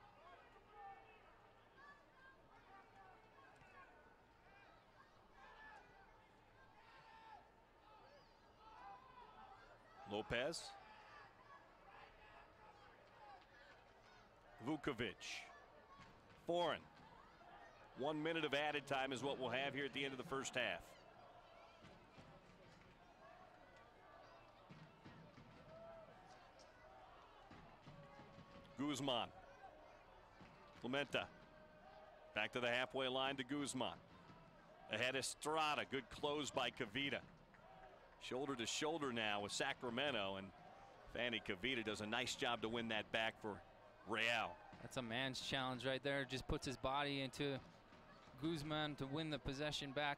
Lopez. Vukovic. Foreign. One minute of added time is what we'll have here at the end of the first half. Guzman Clementa back to the halfway line to Guzman. Ahead Estrada. Good close by Kavita. Shoulder to shoulder now with Sacramento, and Fanny Kavita does a nice job to win that back for Real. That's a man's challenge right there. Just puts his body into Guzman to win the possession back.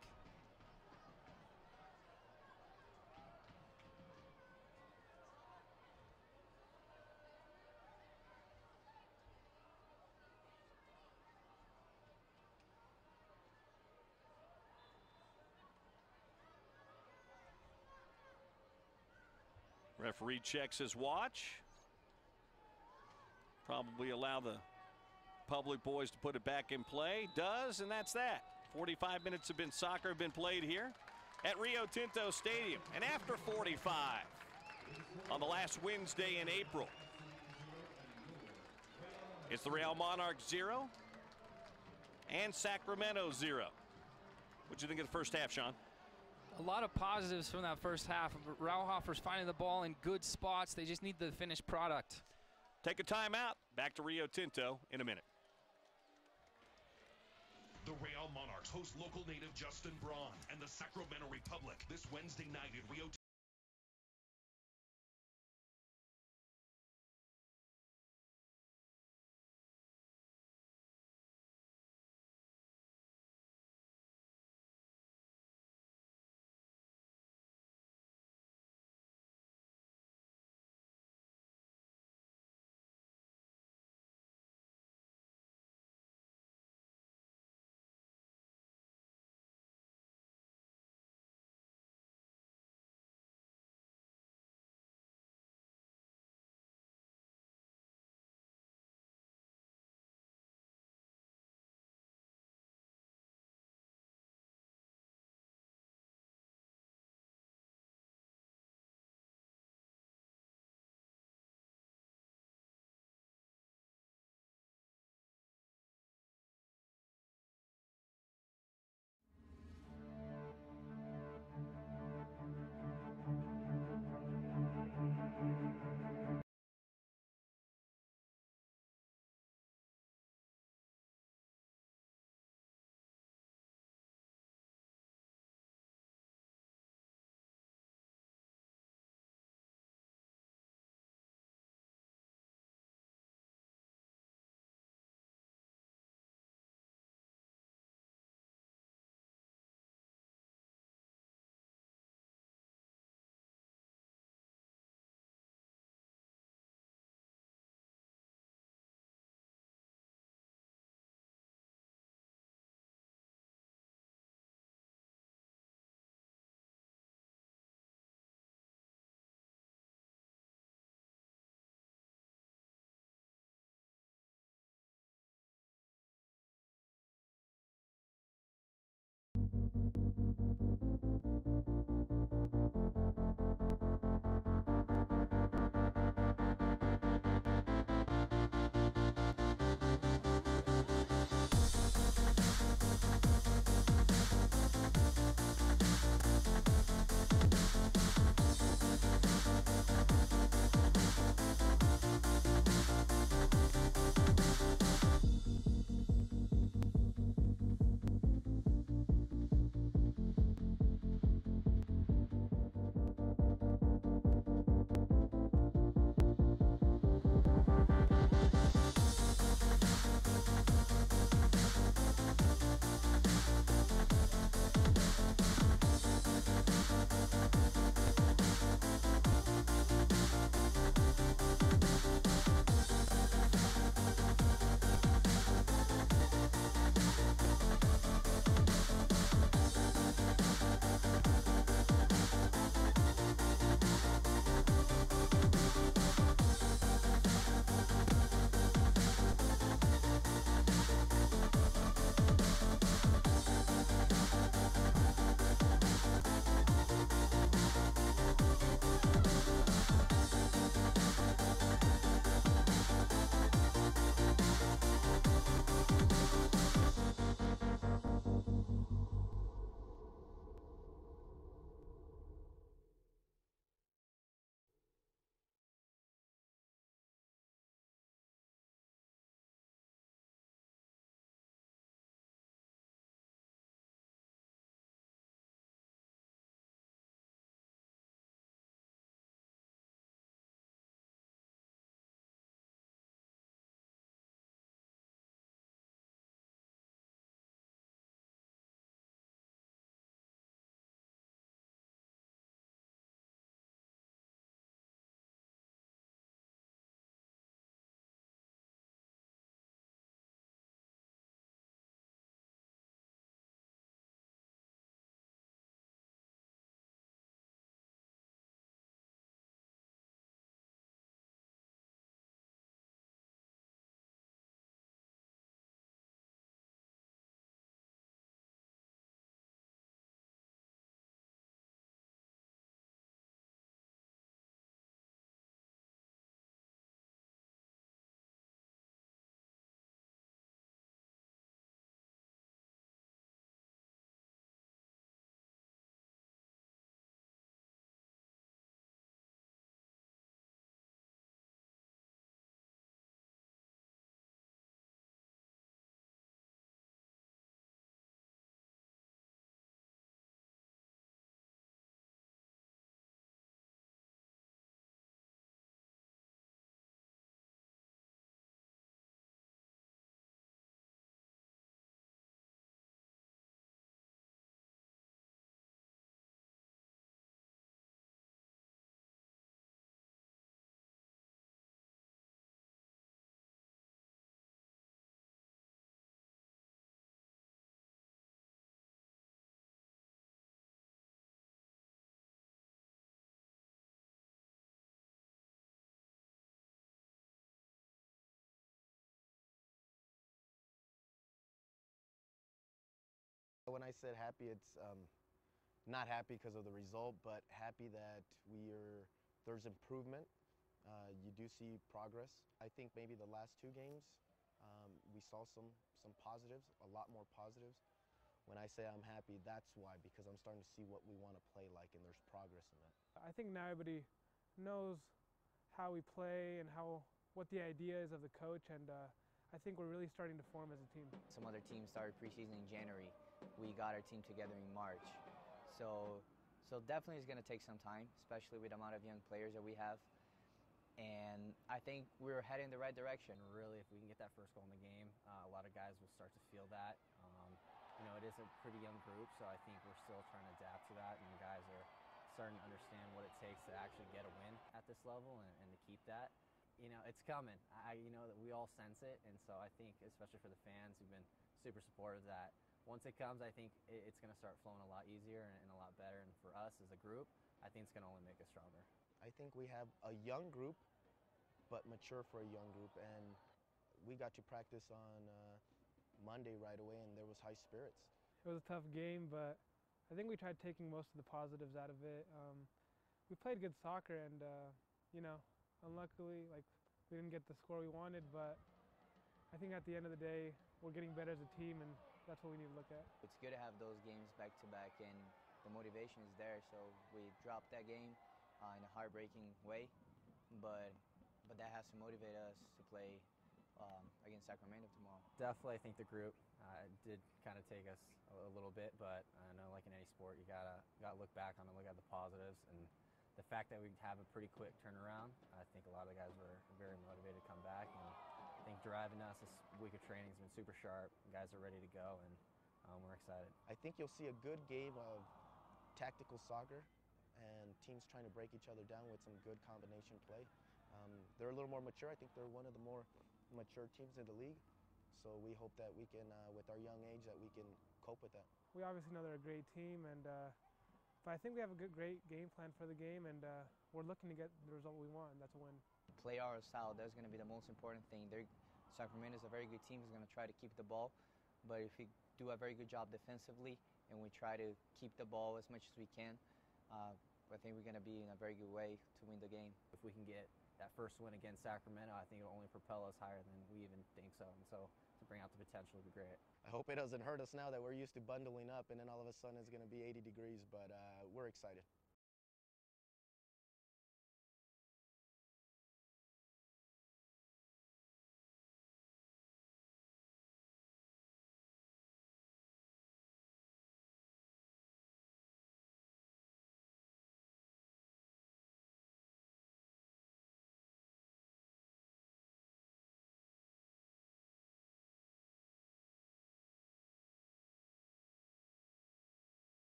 Referee checks his watch. Probably allow the public boys to put it back in play. Does, and that's that. forty-five minutes have been soccer have been played here at Rio Tinto Stadium. And after forty-five on the last Wednesday in April, it's the Real Monarchs zero and Sacramento zero. What'd you think of the first half, Sean? A lot of positives from that first half. Rauhofer's finding the ball in good spots. They just need the finished product. Take a timeout. Back to Rio Tinto in a minute. The Real Monarchs host local native Justin Braun and the Sacramento Republic this Wednesday night at Rio Tinto. When I said happy, it's um, not happy because of the result, but happy that we are, there's improvement. Uh, you do see progress. I think maybe the last two games, um, we saw some, some positives, a lot more positives. When I say I'm happy, that's why, because I'm starting to see what we want to play like, and there's progress in that. I think now everybody knows how we play and how what the idea is of the coach, and uh, I think we're really starting to form as a team. Some other teams started preseason in January. We got our team together in March. So, so definitely it's going to take some time, especially with the amount of young players that we have. And I think we're heading in the right direction. Really, if we can get that first goal in the game, uh, a lot of guys will start to feel that. Um, you know, it is a pretty young group, so I think we're still trying to adapt to that, and the guys are starting to understand what it takes to actually get a win at this level and, and to keep that. You know, it's coming. I, you know, that we all sense it, and so I think, especially for the fans who've been super supportive, that once it comes, I think it, it's going to start flowing a lot easier and, and a lot better. And for us as a group, I think it's going to only make us stronger. I think we have a young group, but mature for a young group, and we got to practice on uh, Monday right away, and there was high spirits. It was a tough game, but I think we tried taking most of the positives out of it. Um, we played good soccer, and uh, you know, unluckily, like we didn't get the score we wanted, but I think at the end of the day, we're getting better as a team, and that's what we need to look at. It's good to have those games back to back, and the motivation is there. So we dropped that game uh, in a heartbreaking way, but but that has to motivate us to play um, against Sacramento tomorrow. Definitely, I think the group uh, did kind of take us a, a little bit, but I know, like in any sport, you gotta gotta look back on it, look at the positives, and the fact that we have a pretty quick turnaround. I think a lot of the guys were very motivated to come back, and I think driving us this week of training has been super sharp. The guys are ready to go, and um, we're excited. I think you'll see a good game of tactical soccer and teams trying to break each other down with some good combination play. Um, they're a little more mature. I think they're one of the more mature teams in the league. So we hope that we can, uh, with our young age, that we can cope with that. We obviously know they're a great team, and uh, but I think we have a good, great game plan for the game, and uh, we're looking to get the result we want, and that's a win. Play our style. That's going to be the most important thing. They're, Sacramento is a very good team. Is going to try to keep the ball, but if we do a very good job defensively and we try to keep the ball as much as we can, uh, I think we're going to be in a very good way to win the game. If we can get that first win against Sacramento, I think it'll only propel us higher than we even think so. And so to bring out the potential would be great. I hope it doesn't hurt us now that we're used to bundling up, and then all of a sudden it's going to be eighty degrees, but uh, we're excited.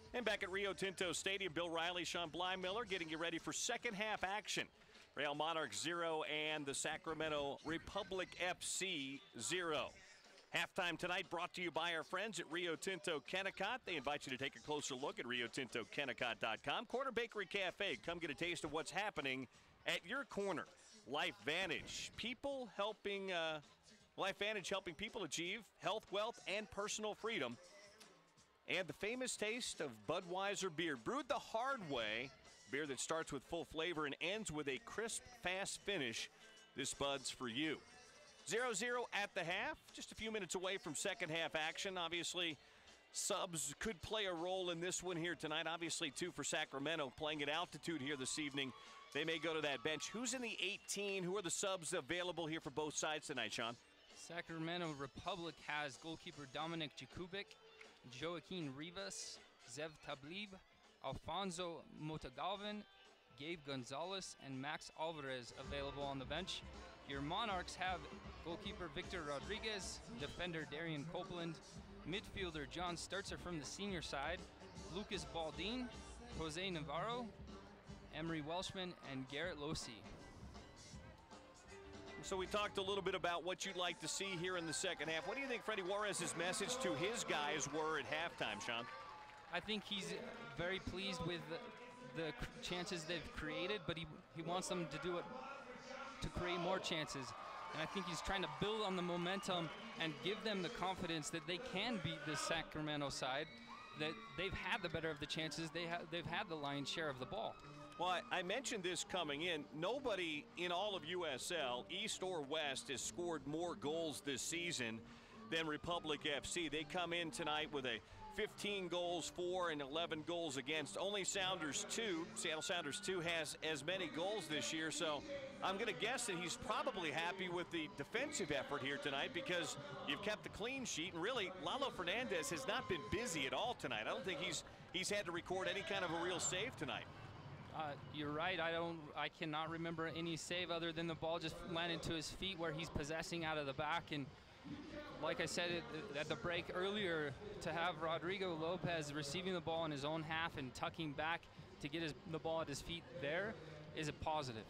And back at Rio Tinto Stadium, Bill Riley, Sean Blymiller getting you ready for second half action. Real Monarchs zero and the Sacramento Republic F C zero. Halftime tonight brought to you by our friends at Rio Tinto Kennecott. They invite you to take a closer look at rio tinto kennecott dot com. Corner Bakery Cafe, come get a taste of what's happening at your corner. Life Vantage, people helping, uh, Life Vantage helping people achieve health, wealth, and personal freedom. And the famous taste of Budweiser beer, brewed the hard way. Beer that starts with full flavor and ends with a crisp, fast finish. This Bud's for you. zero zero at the half, just a few minutes away from second half action. Obviously, subs could play a role in this one here tonight. Obviously, two for Sacramento, playing at altitude here this evening. They may go to that bench. Who's in the eighteen? Who are the subs available here for both sides tonight, Sean? Sacramento Republic has goalkeeper Dominic Jakubik, Joaquin Rivas, Zev Tablib, Alfonso Motagalvin, Gabe Gonzalez, and Max Alvarez available on the bench. Your Monarchs have goalkeeper Victor Rodriguez, defender Darian Copeland, midfielder John Sturzer from the senior side, Lucas Baldin, Jose Navarro, Emery Welshman, and Garrett Losi. So we talked a little bit about what you'd like to see here in the second half. What do you think Freddie Juarez's message to his guys were at halftime, Sean? I think he's very pleased with the, the chances they've created, but he, he wants them to do it to create more chances. And I think he's trying to build on the momentum and give them the confidence that they can beat this Sacramento side, that they've had the better of the chances, they ha they've had the lion's share of the ball. Well, I, I mentioned this coming in. Nobody in all of U S L, East or West, has scored more goals this season than Republic F C. They come in tonight with a fifteen goals for and eleven goals against. Only Sounders two, Seattle Sounders two, has as many goals this year. So I'm going to guess that he's probably happy with the defensive effort here tonight because you've kept the clean sheet. And really, Lalo Fernandez has not been busy at all tonight. I don't think he's he's had to record any kind of a real save tonight. Uh, you're right. I don't. I cannot remember any save other than the ball just landed to his feet where he's possessing out of the back. And like I said at the break earlier, to have Rodrigo Lopez receiving the ball in his own half and tucking back to get his, the ball at his feet there is a positive.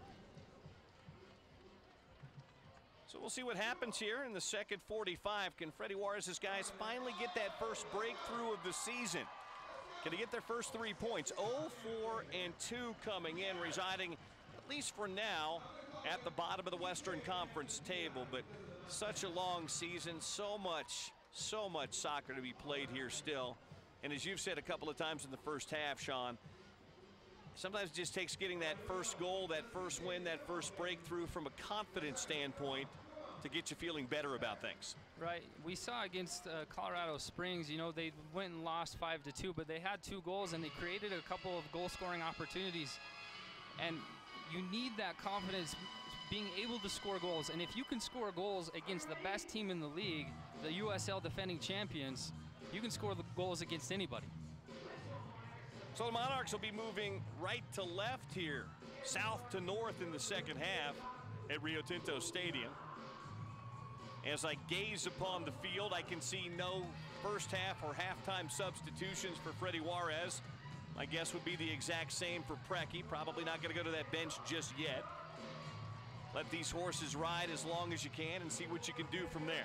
So we'll see what happens here in the second forty-five. Can Freddie Juarez's guys finally get that first breakthrough of the season? Can they get their first three points? oh, four, and two coming in, residing, at least for now, at the bottom of the Western Conference table. But such a long season, so much, so much soccer to be played here still. And as you've said a couple of times in the first half, Sean, sometimes it just takes getting that first goal, that first win, that first breakthrough from a confidence standpoint to get you feeling better about things. Right. We saw against uh, Colorado Springs, you know, they went and lost five to two, but they had two goals and they created a couple of goal-scoring opportunities. And you need that confidence, being able to score goals. And if you can score goals against the best team in the league, the U S L defending champions, you can score the goals against anybody. So the Monarchs will be moving right to left here, south to north in the second half at Rio Tinto Stadium. As I gaze upon the field, I can see no first half or halftime substitutions for Freddie Juarez. My guess would be the exact same for Preki. Probably not going to go to that bench just yet. Let these horses ride as long as you can and see what you can do from there.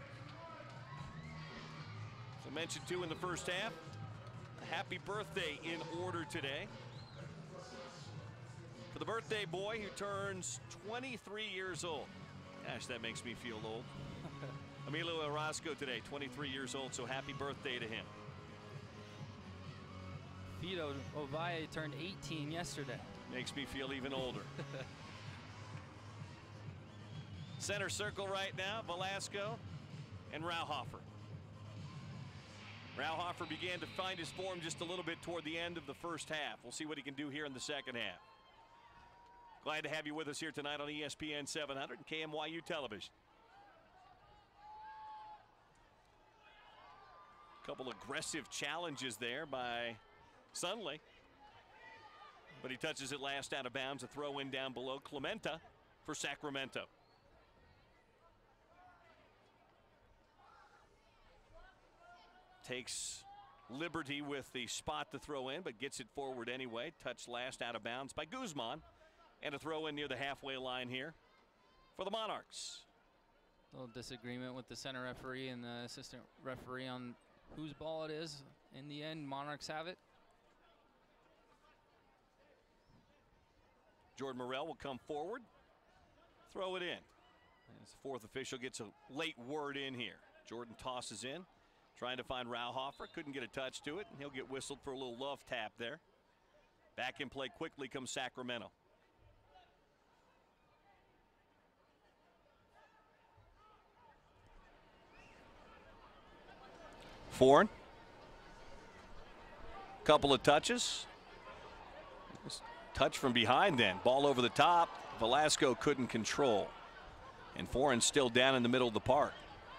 As I mentioned too in the first half, a happy birthday in order today for the birthday boy who turns twenty-three years old. Gosh, that makes me feel old. Emilio Orozco today, twenty-three years old, so happy birthday to him. Vito Ovalle turned eighteen yesterday. Makes me feel even older. Center circle right now, Velasco and Rauhofer. Rauhofer began to find his form just a little bit toward the end of the first half. We'll see what he can do here in the second half. Glad to have you with us here tonight on E S P N seven hundred and K M Y U Television. Couple aggressive challenges there by Sunley. But he touches it last out of bounds. A throw in down below. Clementa for Sacramento. Takes liberty with the spot to throw in, but gets it forward anyway. Touch last out of bounds by Guzman. And a throw in near the halfway line here for the Monarchs. A little disagreement with the center referee and the assistant referee on whose ball it is. In the end, Monarchs have it. Jordan Morrell will come forward, throw it in. As the fourth official gets a late word in here. Jordan tosses in, trying to find Rauhofer. Couldn't get a touch to it, and he'll get whistled for a little love tap there. Back in play quickly comes Sacramento. Foreign. Couple of touches. Touch from behind then. Ball over the top. Velasco couldn't control. And Foreign still down in the middle of the park.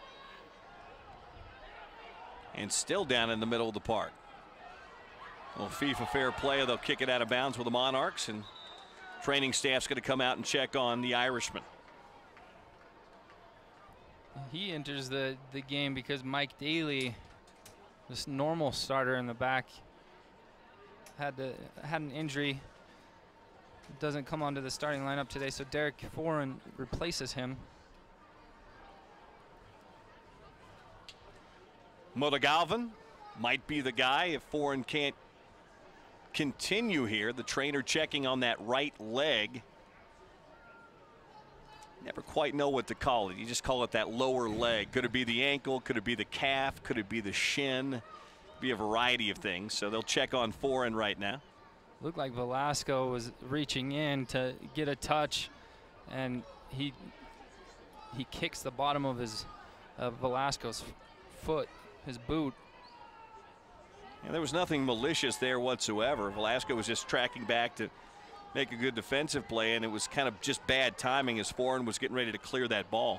And still down in the middle of the park. Well, FIFA fair play. They'll kick it out of bounds with the Monarchs. And training staff's going to come out and check on the Irishman. He enters the, the game because Mike Daly, this normal starter in the back, had to, had an injury. Doesn't come onto the starting lineup today, so Derek Foreign replaces him. Modagalvin might be the guy if Foreign can't continue here. The trainer checking on that right leg. Never quite know what to call it. You just call it that lower leg. Could it be the ankle? Could it be the calf? Could it be the shin? Be a variety of things. So they'll check on Foreign right now. Looked like Velasco was reaching in to get a touch, and he he kicks the bottom of his uh, Velasco's foot, his boot. And there was nothing malicious there whatsoever. Velasco was just tracking back to make a good defensive play, and it was kind of just bad timing as Foreign was getting ready to clear that ball.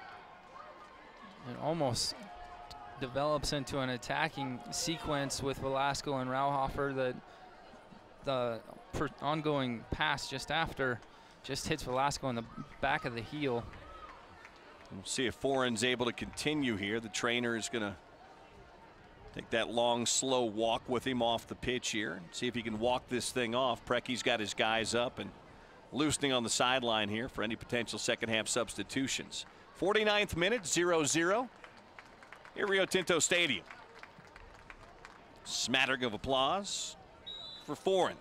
It almost develops into an attacking sequence with Velasco and Rauhofer. The the ongoing pass just after just hits Velasco in the back of the heel. We'll see if Foreign's able to continue here. The trainer is going to take that long, slow walk with him off the pitch here. See if he can walk this thing off. Precky's got his guys up and loosening on the sideline here for any potential second half substitutions. forty-ninth minute, zero zero. Here, Rio Tinto Stadium. Smattering of applause for Foreign.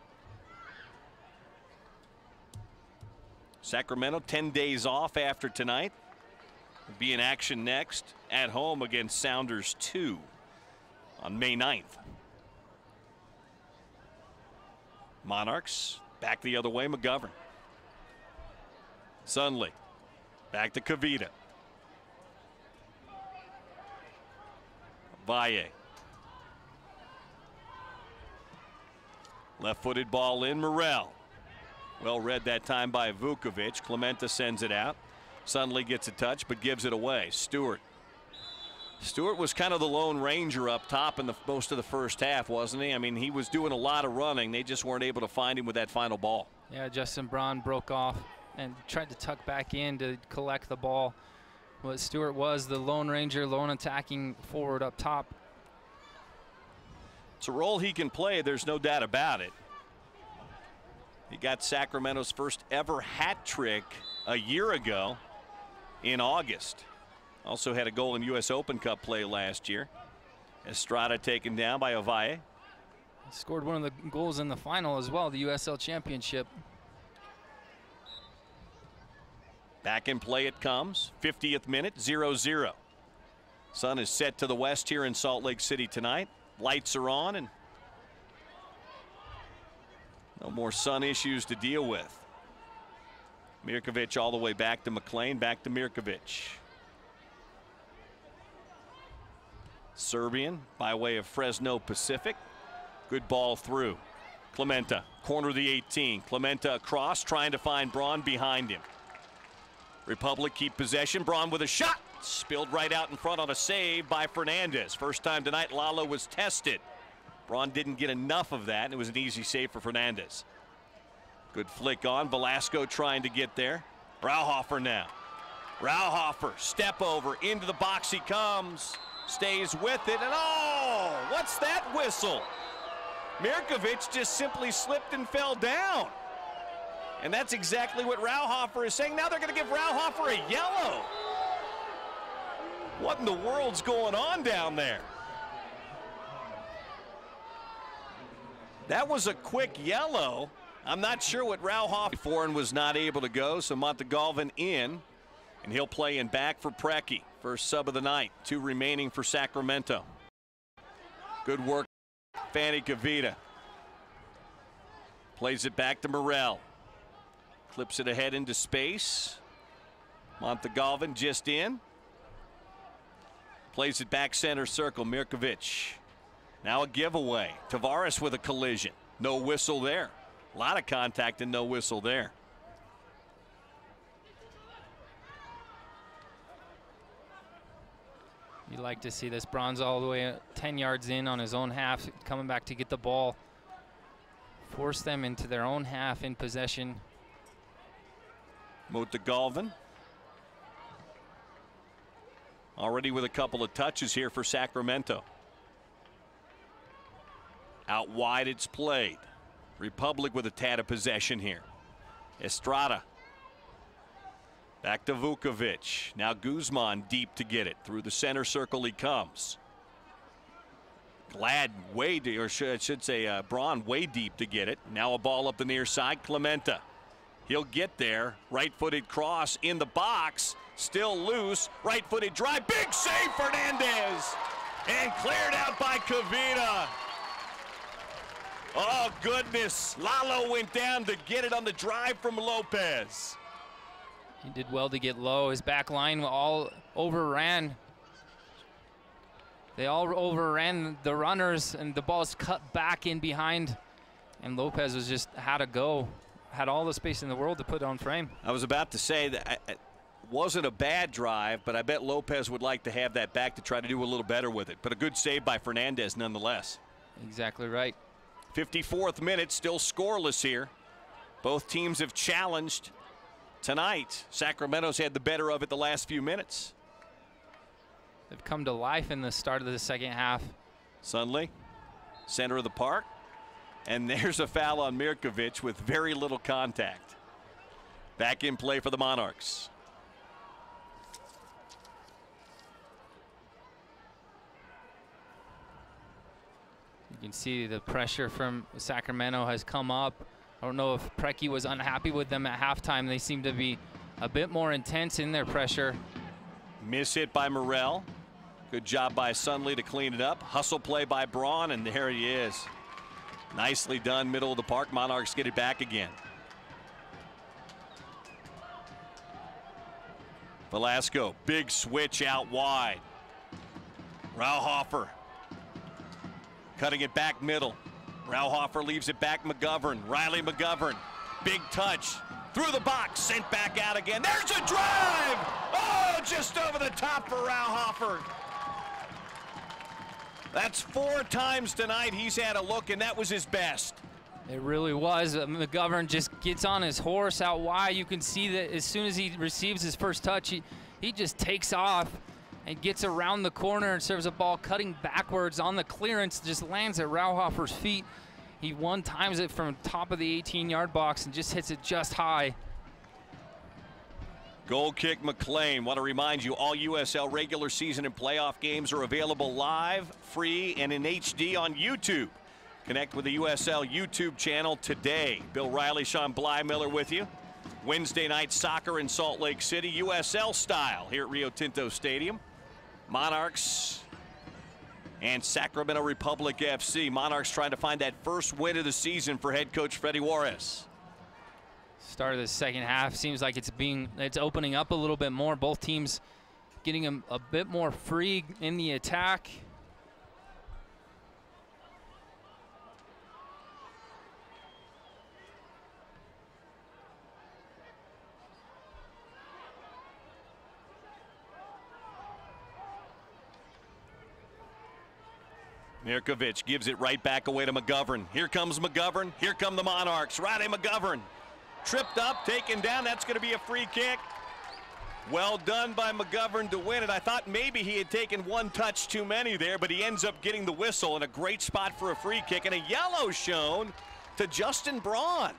Sacramento ten days off after tonight. Will be in action next at home against Sounders two on May ninth. Monarchs back the other way. McGovern. Sunley back to Kavita. Valle. Left-footed ball in. Morrell. Well read that time by Vukovic. Clementa sends it out. Sunley gets a touch but gives it away. Stewart. Stewart was kind of the lone ranger up top in the most of the first half, wasn't he? I mean, he was doing a lot of running. They just weren't able to find him with that final ball. Yeah, Justin Braun broke off and tried to tuck back in to collect the ball. Well, Stewart was the lone ranger, lone attacking forward up top. It's a role he can play, there's no doubt about it. He got Sacramento's first ever hat trick a year ago in August. Also had a goal in U S Open Cup play last year. Estrada taken down by Ovalle. Scored one of the goals in the final as well, the U S L Championship. Back in play it comes. fiftieth minute, zero zero. Sun is set to the west here in Salt Lake City tonight. Lights are on and no more sun issues to deal with. Mirkovic all the way back to McLean, back to Mirkovic. Serbian by way of Fresno Pacific. Good ball through. Clementa, corner of the eighteen. Clementa across, trying to find Braun behind him. Republic keep possession. Braun with a shot. Spilled right out in front on a save by Fernandez. First time tonight Lalo was tested. Braun didn't get enough of that, and it was an easy save for Fernandez. Good flick on. Velasco trying to get there. Rauhofer now. Rauhofer, step over, into the box he comes. Stays with it, and oh, What's that whistle? Mirkovic just simply slipped and fell down. And that's exactly what Rauhofer is saying. Now they're going to give Rauhofer a yellow. What in the world's going on down there? That was a quick yellow. I'm not sure what Rauhofer for and was not able to go, so Montegalvan in, and he'll play in back for Preki. First sub of the night. Two remaining for Sacramento. Good work, Fanny Kavita. Plays it back to Morel. Clips it ahead into space. Montegalvan just in. Plays it back center circle, Mirkovic. Now a giveaway. Tavares with a collision. No whistle there. A lot of contact and no whistle there. You like to see this. Braun's all the way ten yards in on his own half, coming back to get the ball. Force them into their own half in possession. Montegalvan. Already with a couple of touches here for Sacramento. Out wide it's played. Republic with a tad of possession here. Estrada. Back to Vukovic. Now Guzman deep to get it. Through the center circle he comes. Glad way, to, or should, I should say uh, Braun way deep to get it. Now a ball up the near side. Clementa. He'll get there. Right-footed cross in the box. Still loose. Right-footed drive. Big save, Fernandez. And cleared out by Kavita. Oh, goodness. Lalo went down to get it on the drive from Lopez. He did well to get low. His back line all overran. They all overran the runners, and the ball's cut back in behind. And Lopez was just had to go. Had all the space in the world to put on frame. I was about to say that it wasn't a bad drive, but I bet Lopez would like to have that back to try to do a little better with it. But a good save by Fernandez nonetheless. Exactly right. fifty-fourth minute, still scoreless here. Both teams have challenged tonight. Sacramento's had the better of it the last few minutes. They've come to life in the start of the second half. Sunley, center of the park. And there's a foul on Mirkovic with very little contact. Back in play for the Monarchs. You can see the pressure from Sacramento has come up. I don't know if Preki was unhappy with them at halftime. They seem to be a bit more intense in their pressure. Miss hit by Morel. Good job by Sunley to clean it up. Hustle play by Braun, and there he is. Nicely done, middle of the park. Monarchs get it back again. Velasco, big switch out wide. Rauhofer cutting it back middle. Rauhofer leaves it back. McGovern, Riley McGovern, big touch through the box, sent back out again. There's a drive. Oh, just over the top for Rauhofer. That's four times tonight he's had a look, and that was his best. It really was. Uh, McGovern just gets on his horse out wide. You can see that as soon as he receives his first touch, he, he just takes off and gets around the corner and serves a ball cutting backwards on the clearance, just lands at Rauhofer's feet. He one times it from top of the eighteen yard box and just hits it just high. Goal kick McLean. Want to remind you, all U S L regular season and playoff games are available live, free, and in H D on YouTube. Connect with the U S L YouTube channel today. Bill Riley, Sean Bly-Miller with you. Wednesday night soccer in Salt Lake City, U S L style here at Rio Tinto Stadium. Monarchs and Sacramento Republic F C. Monarchs trying to find that first win of the season for head coach Freddie Juarez. Start of the second half seems like it's being it's opening up a little bit more. Both teams getting a, a bit more free in the attack. Mirkovic gives it right back away to McGovern. Here comes McGovern. Here come the Monarchs. Riley McGovern tripped up, taken down. That's going to be a free kick. Well done by McGovern to win it. I thought maybe he had taken one touch too many there, but he ends up getting the whistle in a great spot for a free kick, and a yellow shown to Justin Braun.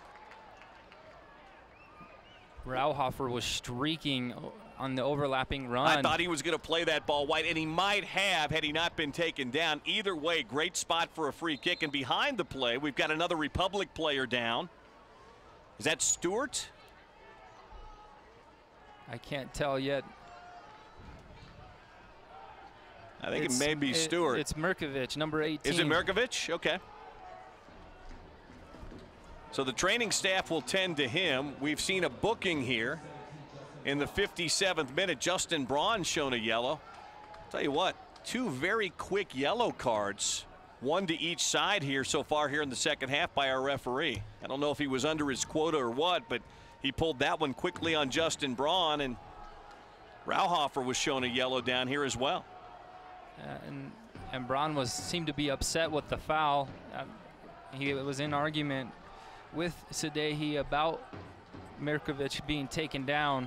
Rauhofer was streaking on the overlapping run. I thought he was going to play that ball wide, and he might have had he not been taken down. Either way, great spot for a free kick. And behind the play, we've got another Republic player down. Is that Stewart? I can't tell yet. I think It's, it may be it, Stewart. It's Mirkovic, number eighteen. Is it Mirkovic? Okay. So the training staff will tend to him. We've seen a booking here in the fifty-seventh minute. Justin Braun shown a yellow. Tell you what, two very quick yellow cards, one to each side here so far here in the second half by our referee. I don't know if he was under his quota or what, but he pulled that one quickly on Justin Braun, and Rauhofer was shown a yellow down here as well. Uh, and and Braun was seemed to be upset with the foul. Uh, he was in argument with Sadehi about Mirkovic being taken down.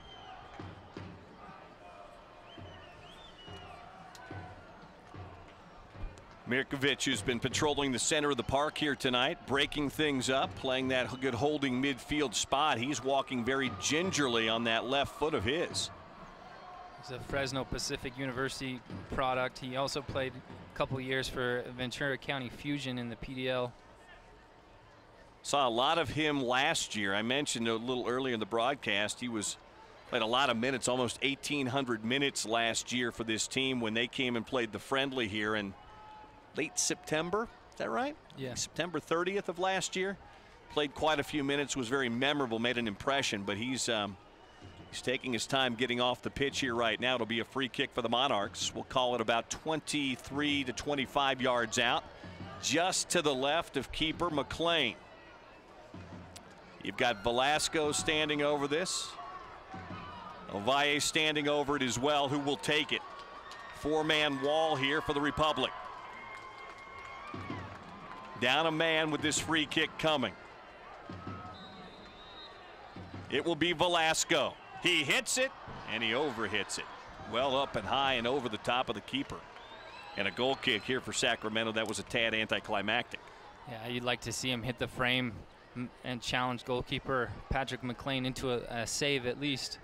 Mirkovic, who's been patrolling the center of the park here tonight, breaking things up, playing that good holding midfield spot. He's walking very gingerly on that left foot of his. He's a Fresno Pacific University product. He also played a couple years for Ventura County Fusion in the P D L. Saw a lot of him last year. I mentioned a little earlier in the broadcast, he was played a lot of minutes, almost eighteen hundred minutes last year for this team when they came and played the friendly here in late September. Is that right? Yeah. September thirtieth of last year. Played quite a few minutes, was very memorable, made an impression, but he's um, he's taking his time getting off the pitch here right now. It'll be a free kick for the Monarchs. We'll call it about twenty-three to twenty-five yards out, just to the left of keeper McLean. You've got Velasco standing over this. Ovalle standing over it as well, who will take it. Four-man wall here for the Republic. Down a man with this free kick coming. It will be Velasco. He hits it, and he overhits it. Well up and high and over the top of the keeper. And a goal kick here for Sacramento. That was a tad anticlimactic. Yeah, you'd like to see him hit the frame and challenge goalkeeper Patrick McLean into a, a save at least.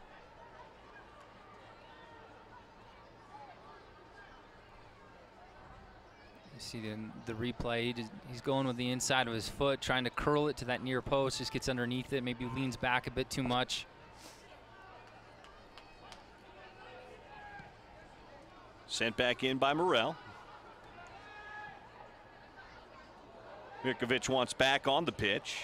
You see the, the replay. He just, he's going with the inside of his foot, trying to curl it to that near post. Just gets underneath it, maybe leans back a bit too much. Sent back in by Morel. Mirkovic wants back on the pitch.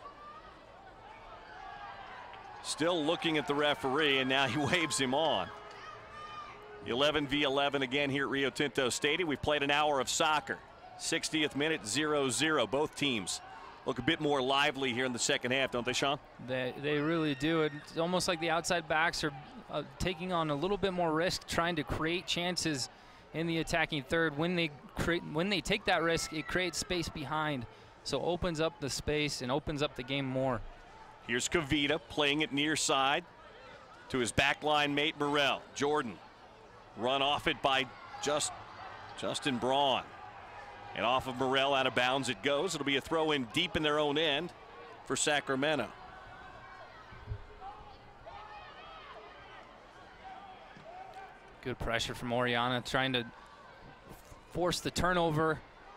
Still looking at the referee, and now he waves him on. eleven v eleven again here at Rio Tinto Stadium. We've played an hour of soccer. sixtieth minute, zero zero. Both teams look a bit more lively here in the second half, don't they, Sean? They, they really do. It's almost like the outside backs are uh, taking on a little bit more risk, trying to create chances in the attacking third. When they create, when they take that risk, it creates space behind, so opens up the space and opens up the game more. Here's Kavita playing it near side to his backline mate Morel. Jordan run off it by just Justin Braun, and off of Morel, out of bounds it goes. It'll be a throw in deep in their own end for Sacramento. Good pressure from Oriana, trying to force the turnover.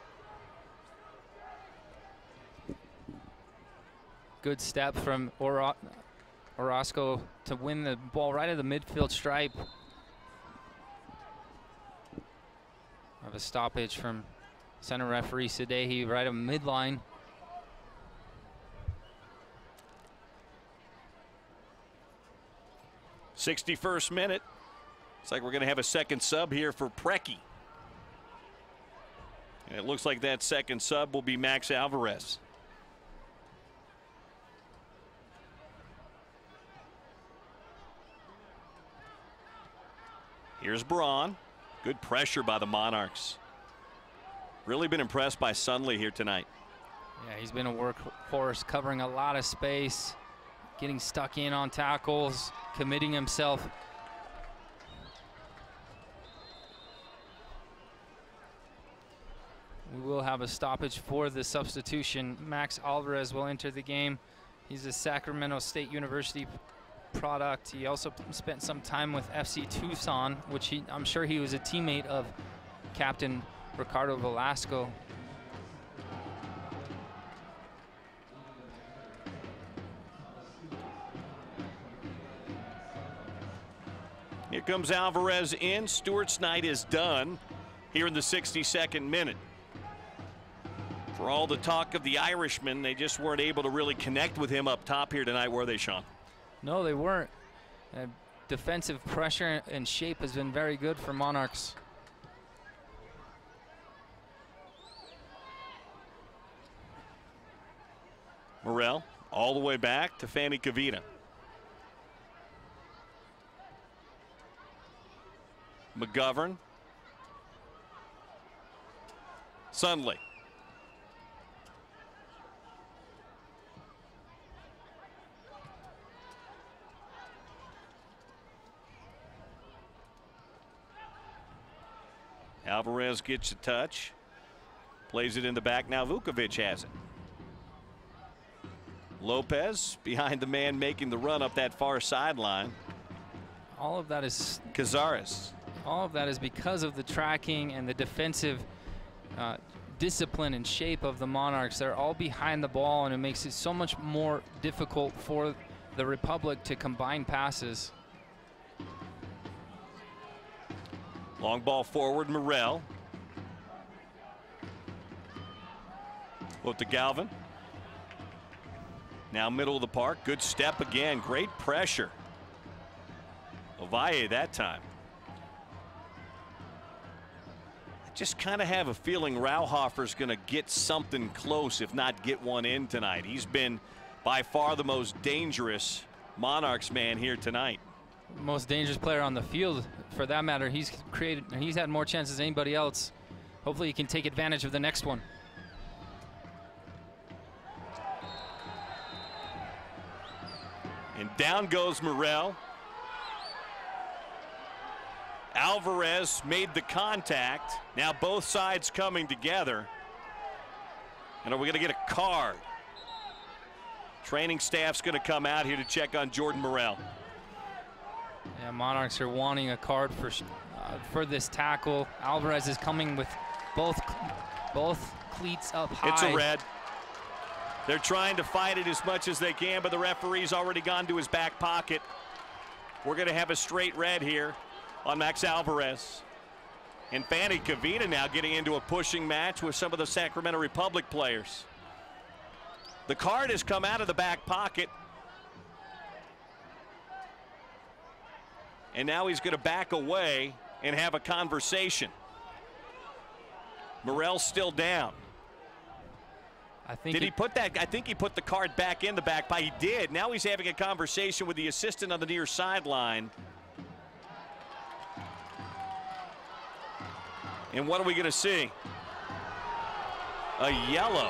Good step from Ora Orozco to win the ball right at the midfield stripe. Have a stoppage from center referee Sadehi right at midline. sixty-first minute. Looks like we're going to have a second sub here for Preki. And it looks like that second sub will be Max Alvarez. Here's Braun. Good pressure by the Monarchs. Really been impressed by Sunley here tonight. Yeah, he's been a workhorse, covering a lot of space. getting stuck in on tackles, committing himself. We will have a stoppage for the substitution. Max Alvarez will enter the game. He's a Sacramento State University product. He also spent some time with F C Tucson, which he, I'm sure he was a teammate of Captain Ricardo Velasco. Here comes Alvarez in. Stewart's night is done here in the sixty-second minute. For all the talk of the Irishman, they just weren't able to really connect with him up top here tonight, were they, Sean? No, they weren't. Uh, defensive pressure and shape has been very good for Monarchs. Morrell all the way back to Fanny Kavita. McGovern. Sundley. Alvarez gets a touch. Plays it in the back. Now Vukovic has it. Lopez behind the man making the run up that far sideline. All of that is Cazares. All of that is because of the tracking and the defensive uh, discipline and shape of the Monarchs. They're all behind the ball, and it makes it so much more difficult for the Republic to combine passes. Long ball forward, Morrell. Look to Galvin. Now middle of the park. Good step again. Great pressure. Ovalle that time. I just kind of have a feeling Rauhofer's going to get something close, if not get one in tonight. He's been by far the most dangerous Monarchs man here tonight. Most dangerous player on the field, for that matter. He's created, he's had more chances than anybody else. Hopefully he can take advantage of the next one. And down goes Morrell. Alvarez made the contact. Now both sides coming together. And are we going to get a card? Training staff's going to come out here to check on Jordan Morrell. Yeah, Monarchs are wanting a card for uh, for this tackle. Alvarez is coming with both both cleats up high. It's a red. They're trying to fight it as much as they can, but the referee's already gone to his back pocket. We're going to have a straight red here on Max Alvarez. And Fanny Kavita now getting into a pushing match with some of the Sacramento Republic players. The card has come out of the back pocket. And now he's going to back away and have a conversation. Morrell's still down. I think did he put that? I think he put the card back in the back pocket. He did. Now he's having a conversation with the assistant on the near sideline. And what are we going to see? A yellow.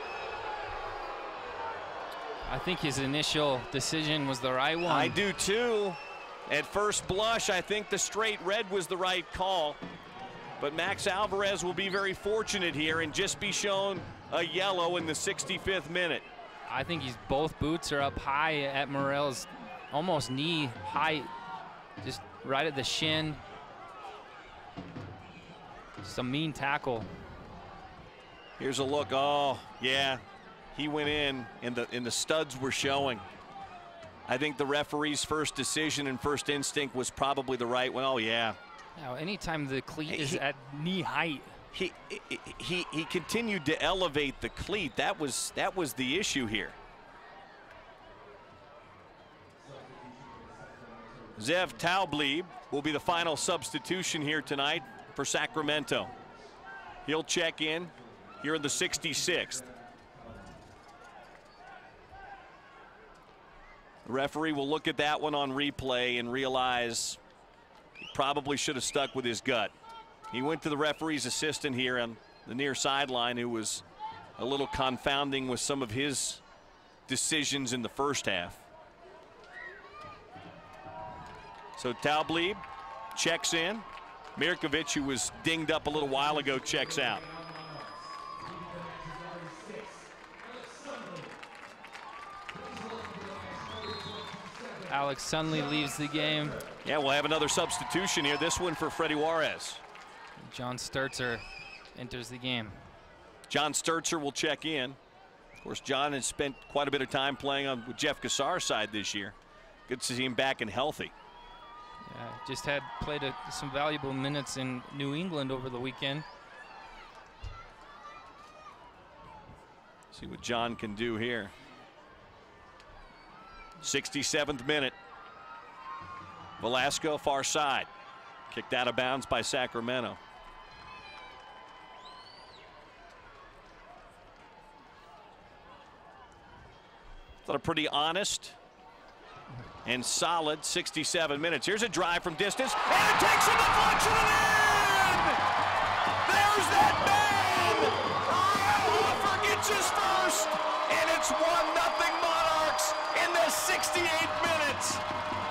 I think his initial decision was the right one. I do too. At first blush, I think the straight red was the right call. But Max Alvarez will be very fortunate here and just be shown a yellow in the sixty-fifth minute. I think he's both boots are up high at Morrell's almost knee height, just right at the shin. Just a mean tackle. Here's a look. Oh, yeah. He went in and the, and the studs were showing. I think the referee's first decision and first instinct was probably the right one. Oh, yeah. Now, anytime the cleat is he, at knee height. He, he, he continued to elevate the cleat. That was, that was the issue here. Zev Taublieb will be the final substitution here tonight for Sacramento. He'll check in here in the sixty-sixth. The referee will look at that one on replay and realize he probably should have stuck with his gut. He went to the referee's assistant here on the near sideline, who was a little confounding with some of his decisions in the first half. So Taubleib checks in. Mirkovic, who was dinged up a little while ago, checks out. Alex Sunley leaves the game. Yeah, we'll have another substitution here. This one for Freddie Juarez. John Sturzer enters the game. John Sturzer will check in. Of course, John has spent quite a bit of time playing on with Jeff Cassar's side this year. Good to see him back and healthy. Yeah, just had played a, some valuable minutes in New England over the weekend. See what John can do here. sixty-seventh minute. Velasco far side. Kicked out of bounds by Sacramento. Thought a pretty honest and solid sixty-seven minutes. Here's a drive from distance, and it takes a deflection and in! There's that man! Rauhofer gets his first, and it's one nothing Monarchs in the sixty-eighth minute.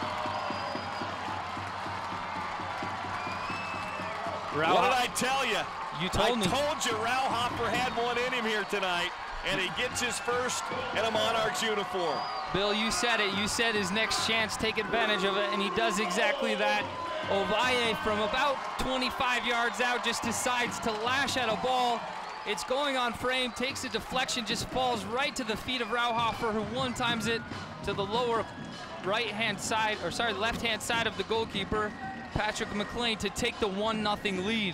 Rauhofer, what did I tell you? You told I me. told you Rauhofer had one in him here tonight, and he gets his first in a Monarchs uniform. Bill, you said it. You said his next chance, take advantage of it, and he does exactly that. Ovalle from about twenty-five yards out just decides to lash at a ball. It's going on frame, takes a deflection, just falls right to the feet of Rauhofer, who one times it to the lower right-hand side, or sorry, left-hand side of the goalkeeper, Patrick McLean, to take the one nothing lead.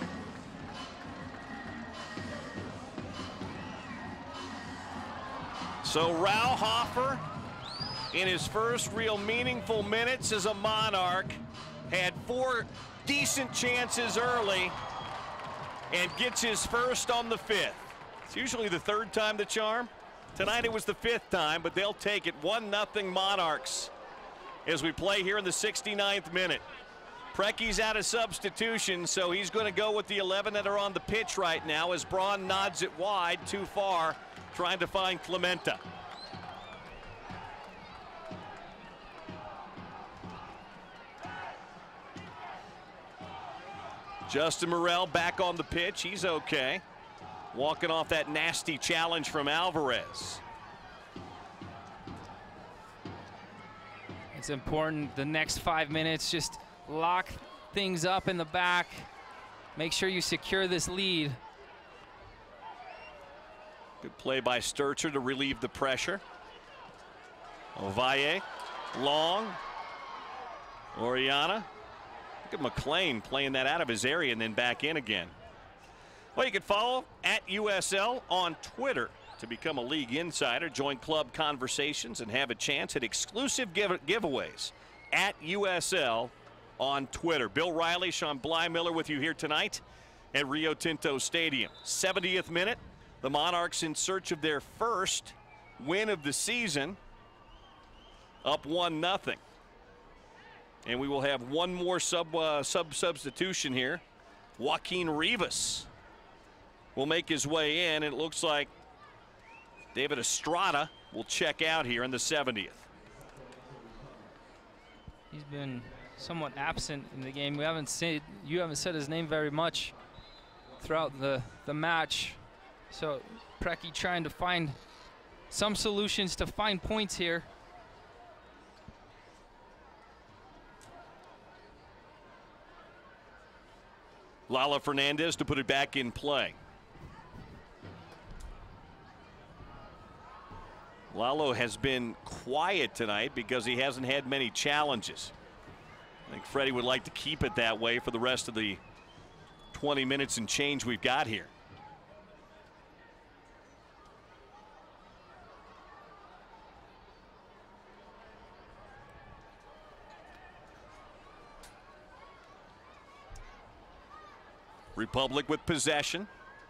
So Rauhofer, in his first real meaningful minutes as a Monarch, had four decent chances early and gets his first on the fifth. It's usually the third time the charm. Tonight it was the fifth time, but they'll take it. one nothing Monarchs as we play here in the sixty-ninth minute. Precky's out of substitution, so he's going to go with the eleven that are on the pitch right now as Braun nods it wide too far, trying to find Clementa. Justin Morel back on the pitch. He's okay. Walking off that nasty challenge from Alvarez. It's important the next five minutes, just lock things up in the back. Make sure you secure this lead. Good play by Sturzer to relieve the pressure. Ovalle, long. Oriana. Look at McLean playing that out of his area and then back in again. Well, you can follow at U S L on Twitter to become a league insider, join club conversations, and have a chance at exclusive give giveaways at U S L on Twitter. Bill Riley, Sean Blymiller with you here tonight at Rio Tinto Stadium. seventieth minute. The Monarchs in search of their first win of the season, up one nothing. And we will have one more sub uh, sub substitution here. Joaquin Rivas will make his way in, and it looks like David Estrada will check out here in the seventieth. He's been somewhat absent in the game. We haven't said you haven't said his name very much throughout the the match. So Preki trying to find some solutions to find points here. Lala Fernandez to put it back in play. Lalo has been quiet tonight because he hasn't had many challenges. I think Freddie would like to keep it that way for the rest of the twenty minutes and change we've got here. Republic with possession.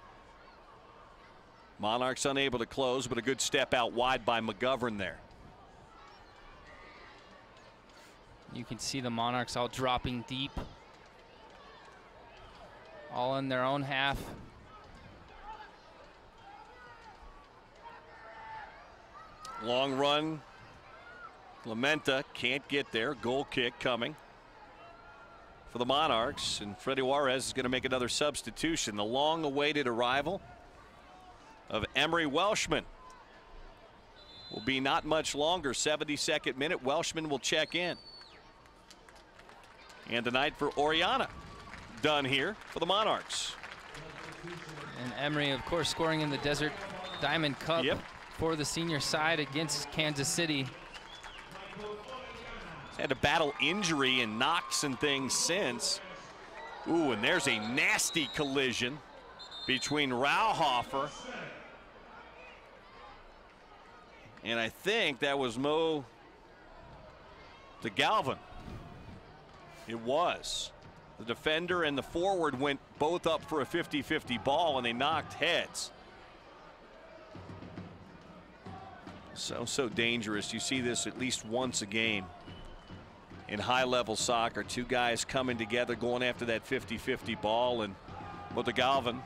Monarchs unable to close, but a good step out wide by McGovern there. You can see the Monarchs all dropping deep, all in their own half. Long run. Clementa can't get there. Goal kick coming. for the Monarchs, and Freddie Juarez is going to make another substitution. The long-awaited arrival of Emery Welshman will be not much longer. seventy-second minute, Welshman will check in. And the night for Oriana done here for the Monarchs. And Emery, of course, scoring in the Desert Diamond Cup yep. for the senior side against Kansas City. He's had to battle injury and knocks and things since. Ooh, and there's a nasty collision between Rauhofer and I think that was Mo DeGalvin. It was. The defender and the forward went both up for a fifty fifty ball, and they knocked heads. So, so dangerous. You see this at least once a game in high-level soccer. Two guys coming together, going after that fifty fifty ball, and Mo DeGalvin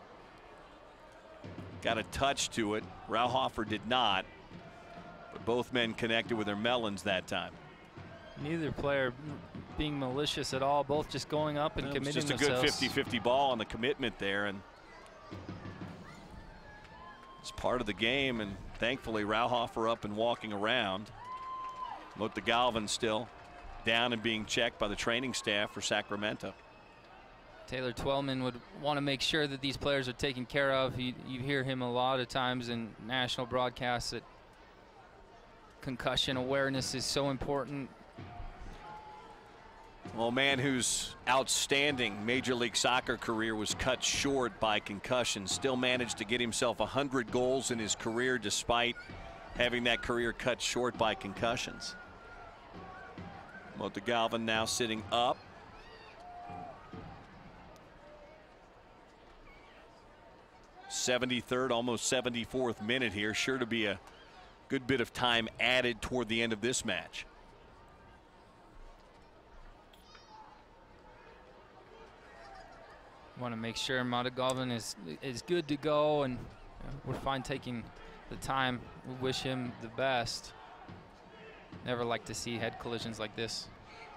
got a touch to it. Rauhofer did not. But both men connected with their melons that time. Neither player being malicious at all, both just going up and it committing was just themselves. a good fifty fifty ball on the commitment there, and it's part of the game, and thankfully Rauhofer up and walking around. Mo DeGalvin still down and being checked by the training staff for Sacramento. Taylor Twellman would want to make sure that these players are taken care of. You, you hear him a lot of times in national broadcasts that concussion awareness is so important. Well, a man whose outstanding Major League Soccer career was cut short by concussion still managed to get himself one hundred goals in his career despite having that career cut short by concussions. Mo DeGalvin now sitting up. seventy-third, almost seventy-fourth minute here. Sure to be a good bit of time added toward the end of this match. Want to make sure Mo DeGalvin is is good to go, and we're fine taking the time. We wish him the best. Never like to see head collisions like this.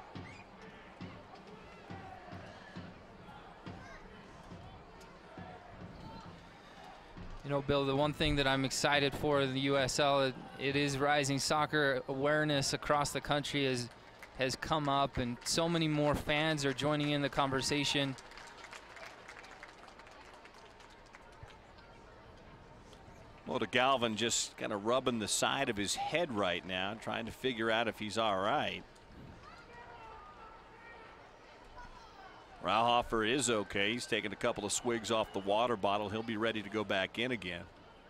You know, Bill, the one thing that I'm excited for in the U S L, it, it is rising soccer awareness across the country has, has come up, and so many more fans are joining in the conversation. Mo DeGalvin just kind of rubbing the side of his head right now, trying to figure out if he's all right. Rauhofer is okay. He's taking a couple of swigs off the water bottle. He'll be ready to go back in again.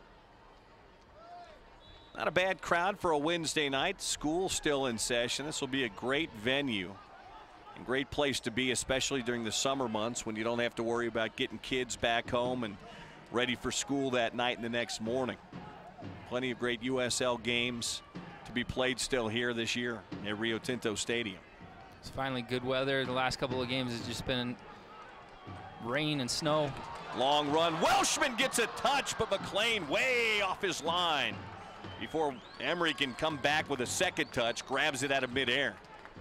Not a bad crowd for a Wednesday night. School still in session. This will be a great venue and great place to be, especially during the summer months when you don't have to worry about getting kids back home and ready for school that night and the next morning. Plenty of great U S L games to be played still here this year at Rio Tinto Stadium. It's finally good weather. The last couple of games has just been rain and snow. Long run. Welshman gets a touch, but McLean way off his line. Before Emery can come back with a second touch, grabs it out of midair.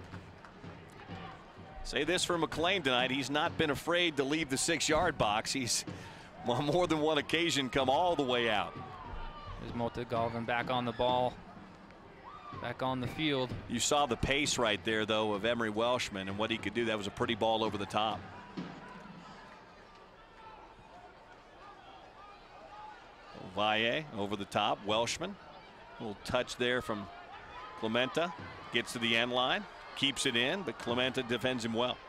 Say this for McLean tonight. He's not been afraid to leave the six-yard box. He's on more than one occasion come all the way out. There's Mo DeGalvin back on the ball. Back on the field. You saw the pace right there, though, of Emery Welshman and what he could do. That was a pretty ball over the top. Valle over the top. Welshman. A little touch there from Clementa. Gets to the end line. Keeps it in, but Clementa defends him well.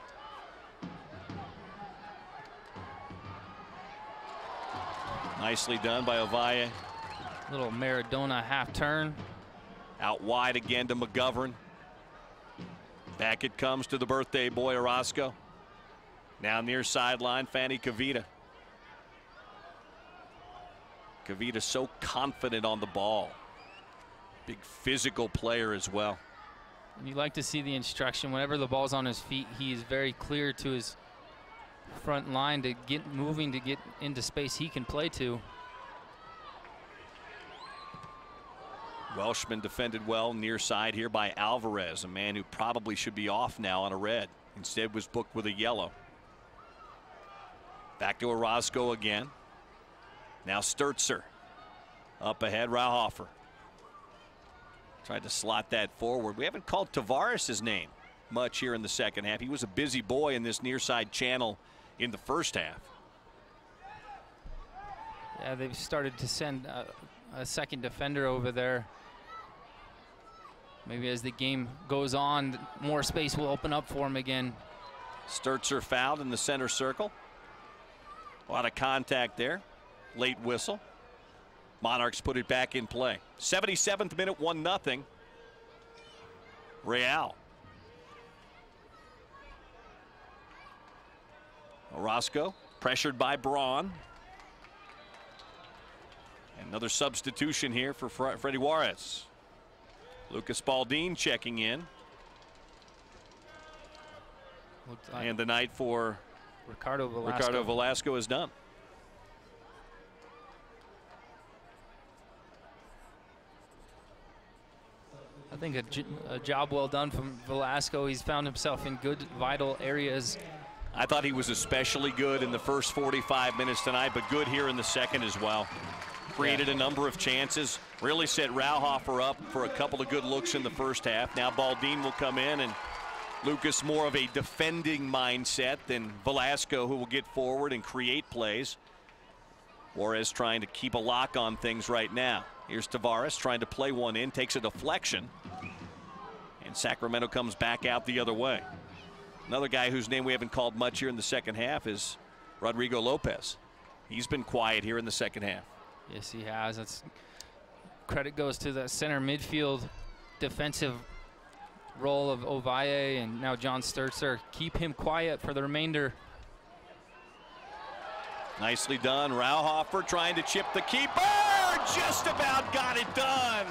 Nicely done by Ovalle. Little Maradona half turn. Out wide again to McGovern. Back it comes to the birthday boy Orozco. Now near sideline, Fanny Kavita. Kavita so confident on the ball. Big physical player as well. You like to see the instruction. Whenever the ball's on his feet, he is very clear to his front line to get moving, to get into space he can play to. Welshman defended well near side here by Alvarez, a man who probably should be off now on a red. Instead was booked with a yellow. Back to Orozco again. Now Sturtzer. Up ahead, Rauhofer. Tried to slot that forward. We haven't called Tavares' name much here in the second half. He was a busy boy in this near side channel in the first half. Yeah, they've started to send a, a second defender over there. Maybe as the game goes on, more space will open up for him again. Sturtzer fouled in the center circle. A lot of contact there. Late whistle. Monarchs put it back in play. seventy-seventh minute, one nothing. Real. Orozco pressured by Braun. Another substitution here for Fre Freddie Juarez. Lucas Baldin checking in. Like and the night for Ricardo Velasco. Ricardo Velasco is done. I think a, a job well done from Velasco. He's found himself in good, vital areas. I thought he was especially good in the first forty-five minutes tonight, but good here in the second as well. Created yeah. a number of chances. Really set Rauhofer up for a couple of good looks in the first half. Now Baldin will come in, and Lucas more of a defending mindset than Velasco, who will get forward and create plays. Juarez trying to keep a lock on things right now. Here's Tavares trying to play one in, takes a deflection, and Sacramento comes back out the other way. Another guy whose name we haven't called much here in the second half is Rodrigo Lopez. He's been quiet here in the second half. Yes, he has. That's credit goes to the center midfield defensive role of Ovalle and now John Sturtzer. Keep him quiet for the remainder. Nicely done. Rauhofer trying to chip the keeper. Just about got it done.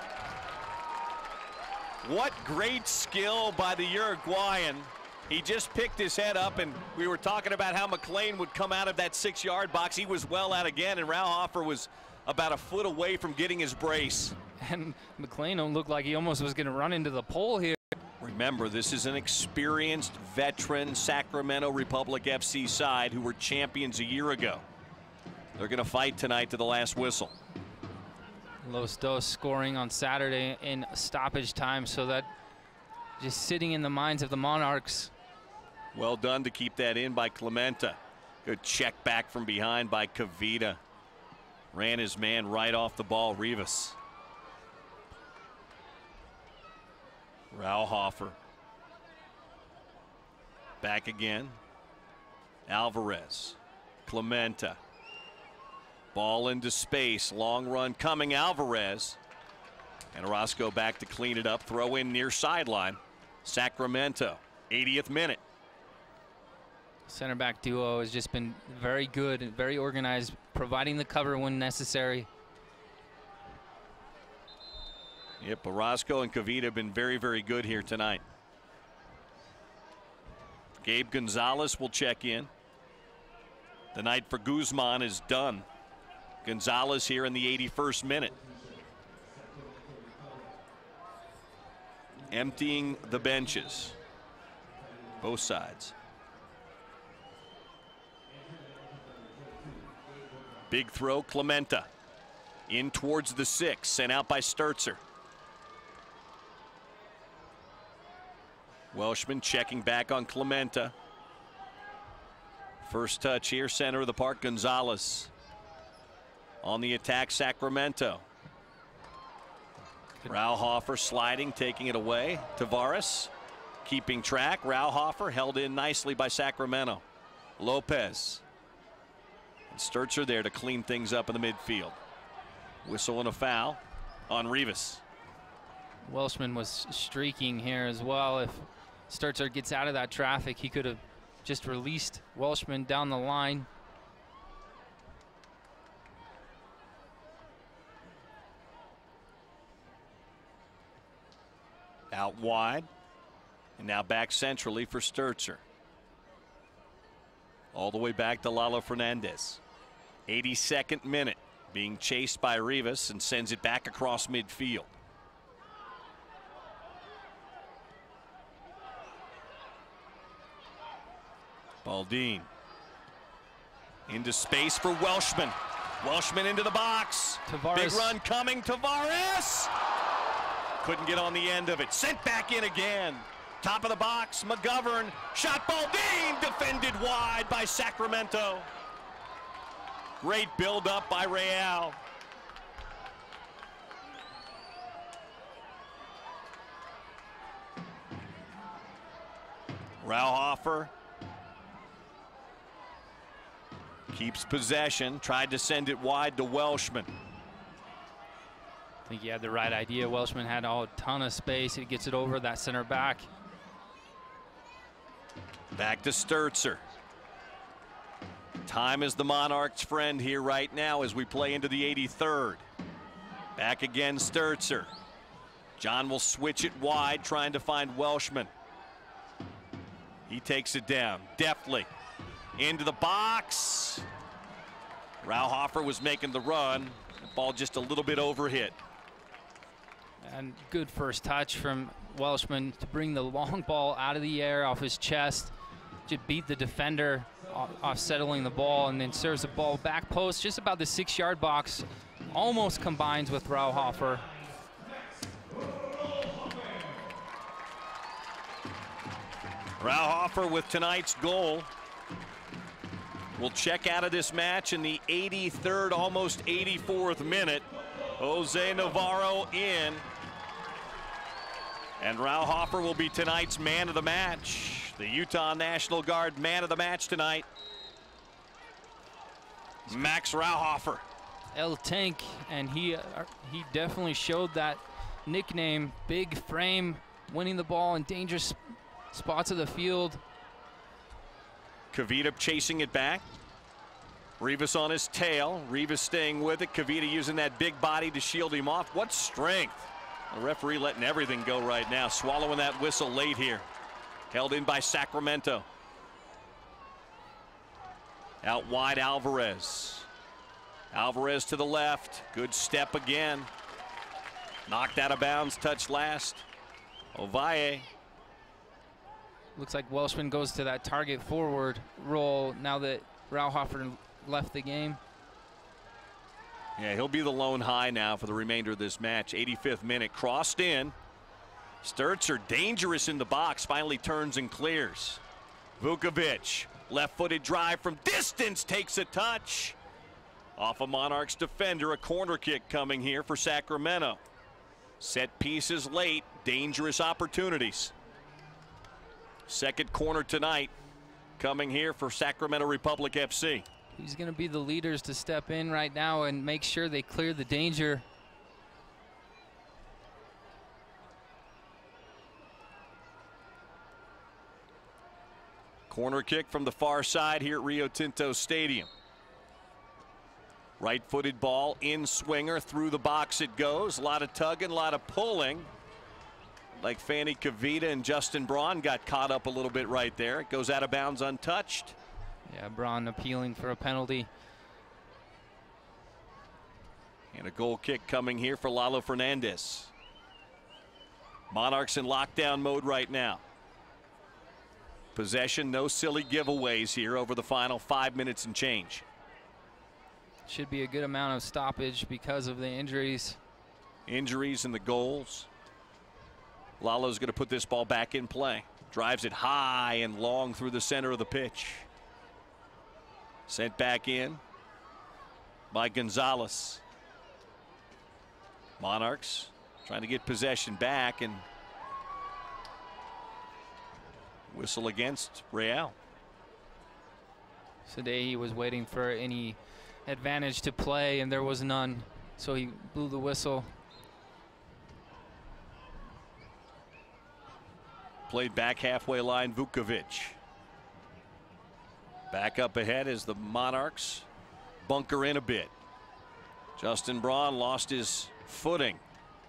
What great skill by the Uruguayan. He just picked his head up, and we were talking about how McLean would come out of that six-yard box. He was well out again, and Rauhofer was about a foot away from getting his brace. And McLean don't look like he almost was going to run into the pole here. Remember, this is an experienced veteran Sacramento Republic F C side who were champions a year ago. They're going to fight tonight to the last whistle. Los Dos scoring on Saturday in stoppage time, so that just sitting in the minds of the Monarchs. Well done to keep that in by Clementa. Good check back from behind by Kavita. Ran his man right off the ball, Rivas. Rauhofer. Back again. Alvarez. Clementa. Ball into space. Long run coming. Alvarez. And Orozco back to clean it up. Throw in near sideline. Sacramento. eightieth minute. Center back duo has just been very good and very organized, providing the cover when necessary. Yep, Orozco and Kavita have been very, very good here tonight. Gabe Gonzalez will check in. The night for Guzman is done. Gonzalez here in the eighty-first minute. Emptying the benches. Both sides. Big throw, Clementa. In towards the six, sent out by Sturtzer. Welshman checking back on Clementa. First touch here, center of the park, Gonzalez. On the attack, Sacramento. Rauhofer sliding, taking it away. Tavares keeping track. Rauhofer held in nicely by Sacramento. Lopez. And Sturtzer there to clean things up in the midfield. Whistle and a foul on Rivas. Welshman was streaking here as well. If Sturtzer gets out of that traffic, he could have just released Welshman down the line. Out wide. And now back centrally for Sturtzer. All the way back to Lalo Fernandez. eighty-second minute. Being chased by Rivas and sends it back across midfield. Baldine into space for Welshman. Welshman into the box. Tavares. Big run coming. Tavares couldn't get on the end of it. Sent back in again. Top of the box. McGovern. Shot. Baldine defended wide by Sacramento. Great build up by Real. Rauhofer keeps possession, tried to send it wide to Welshman. I think he had the right idea. Welshman had a ton of space. He gets it over that center back. Back to Sturtzer. Time is the Monarchs' friend here right now as we play into the eighty-third. Back again, Sturtzer. John will switch it wide, trying to find Welshman. He takes it down deftly into the box. Rauhofer was making the run. The ball just a little bit overhit. And good first touch from Welshman to bring the long ball out of the air off his chest. Just beat the defender off, off settling the ball, and then serves the ball back post just about the six-yard box. Almost combines with Rauhofer. Rauhofer with tonight's goal will check out of this match in the eighty-third, almost eighty-fourth minute. Jose Navarro in. And Rauhofer will be tonight's man of the match. The Utah National Guard man of the match tonight. Max Rauhofer. El Tank, and he uh, he definitely showed that nickname. Big frame, winning the ball in dangerous spots of the field. Kavita chasing it back. Rivas on his tail. Rivas staying with it. Kavita using that big body to shield him off. What strength. The referee letting everything go right now. Swallowing that whistle late here. Held in by Sacramento. Out wide, Alvarez. Alvarez to the left. Good step again. Knocked out of bounds. Touched last. Ovalle. Looks like Welshman goes to that target forward role now that Rauhofer left the game. Yeah, he'll be the lone high now for the remainder of this match. eighty-fifth minute, crossed in. Sturtzer dangerous in the box, finally turns and clears. Vukovic, left-footed drive from distance, takes a touch. Off a Monarchs defender, a corner kick coming here for Sacramento. Set pieces late, dangerous opportunities. Second corner tonight coming here for Sacramento Republic F C. He's going to be the leaders to step in right now and make sure they clear the danger. Corner kick from the far side here at Rio Tinto Stadium. Right-footed ball in swinger, through the box it goes. A lot of tugging, a lot of pulling. Like Fanny Kavita and Justin Braun got caught up a little bit right there. It goes out of bounds untouched. Yeah, Braun appealing for a penalty. And a goal kick coming here for Lalo Fernandez. Monarchs in lockdown mode right now. Possession, no silly giveaways here over the final five minutes and change. Should be a good amount of stoppage because of the injuries. Injuries and the goals. Lalo's going to put this ball back in play. Drives it high and long through the center of the pitch. Sent back in by Gonzalez. Monarchs trying to get possession back, and whistle against Real. Today he was waiting for any advantage to play, and there was none, so he blew the whistle. Played back halfway line, Vukovic. Back up ahead as the Monarchs bunker in a bit. Justin Braun lost his footing.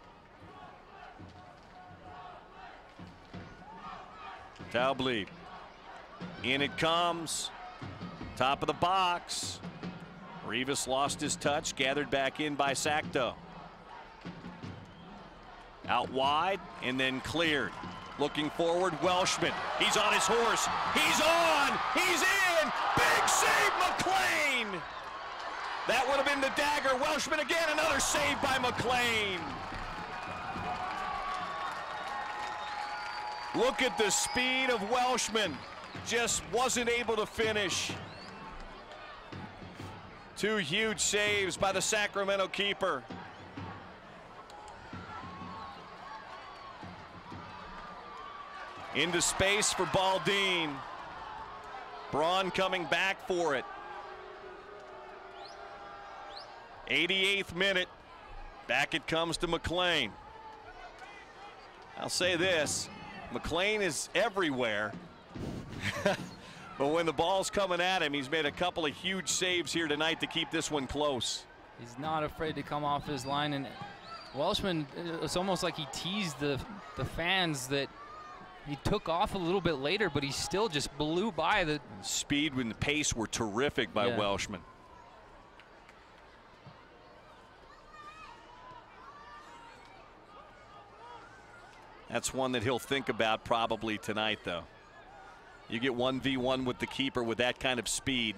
Taubleed. In it comes. Top of the box. Rivas lost his touch, gathered back in by Sacto. Out wide and then cleared. Looking forward, Welshman. He's on his horse. He's on. He's in. Big save, McLean. That would have been the dagger. Welshman again, another save by McLean. Look at the speed of Welshman. Just wasn't able to finish. Two huge saves by the Sacramento keeper. Into space for Baldine. Braun coming back for it. eighty-eighth minute. Back it comes to McLean. I'll say this, McLean is everywhere. But when the ball's coming at him, he's made a couple of huge saves here tonight to keep this one close. He's not afraid to come off his line, and Welshman, it's almost like he teased the, the fans that he took off a little bit later, but he still just blew by. The speed and the pace were terrific by yeah. Welshman. That's one that he'll think about probably tonight, though. You get one v one with the keeper with that kind of speed.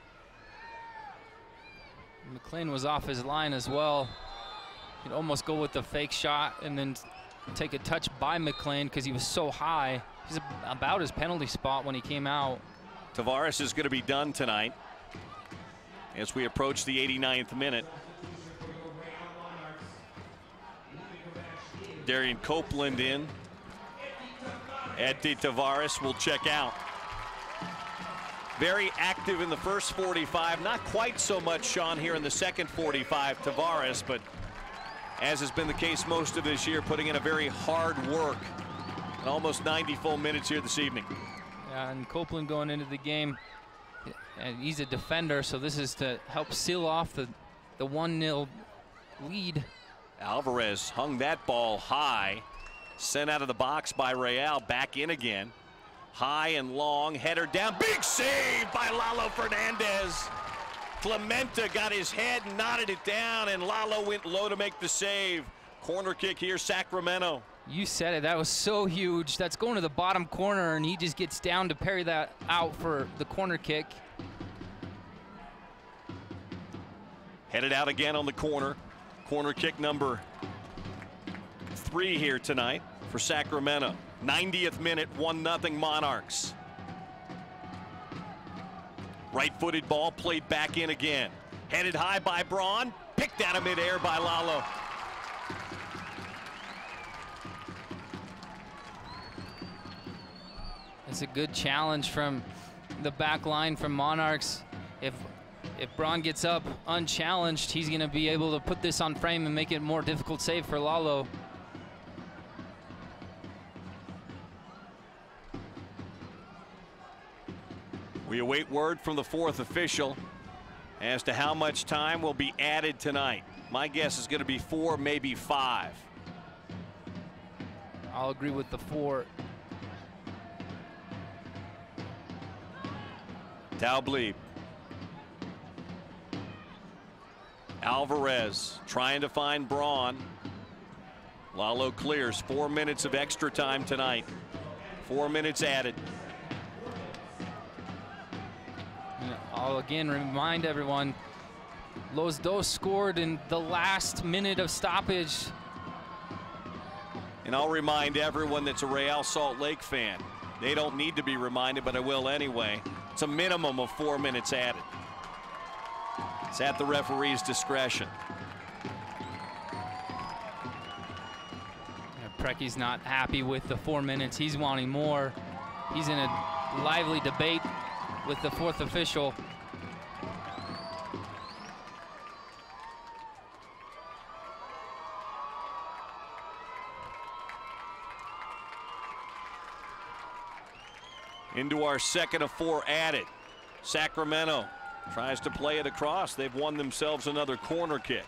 McLean was off his line as well. He'd almost go with the fake shot and then take a touch by McLean because he was so high. He's about his penalty spot when he came out. Tavares is going to be done tonight as we approach the eighty-ninth minute. Darian Copeland in. Eddie Tavares will check out. Very active in the first forty-five. Not quite so much, Sean, here in the second forty-five, Tavares, but as has been the case most of this year, putting in a very hard work. And almost ninety full minutes here this evening. Yeah, and Copeland going into the game, and he's a defender, so this is to help seal off the the one nil lead. Alvarez hung that ball high, sent out of the box by Real, back in again. High and long, header down, big save by Lalo Fernandez. Clementa got his head, knotted it down, and Lalo went low to make the save. Corner kick here, Sacramento. You said it, that was so huge. That's going to the bottom corner, and he just gets down to parry that out for the corner kick. Headed out again on the corner. Corner kick number three here tonight for Sacramento. ninetieth minute, one nothing Monarchs. Right-footed ball played back in again. Headed high by Braun, picked out of midair by Lalo. It's a good challenge from the back line from Monarchs. If if Braun gets up unchallenged, he's going to be able to put this on frame and make it a more difficult save for Lalo. We await word from the fourth official as to how much time will be added tonight. My guess is going to be four, maybe five. I'll agree with the four. Taubli. Alvarez trying to find Braun. Lalo clears. Four minutes of extra time tonight. Four minutes added. I'll again remind everyone, Los Dos scored in the last minute of stoppage. And I'll remind everyone that's a Real Salt Lake fan. They don't need to be reminded, but I will anyway. It's a minimum of four minutes added. It's at the referee's discretion. Yeah, Precky's not happy with the four minutes. He's wanting more. He's in a lively debate with the fourth official. Into our second of four added. Sacramento tries to play it across. They've won themselves another corner kick.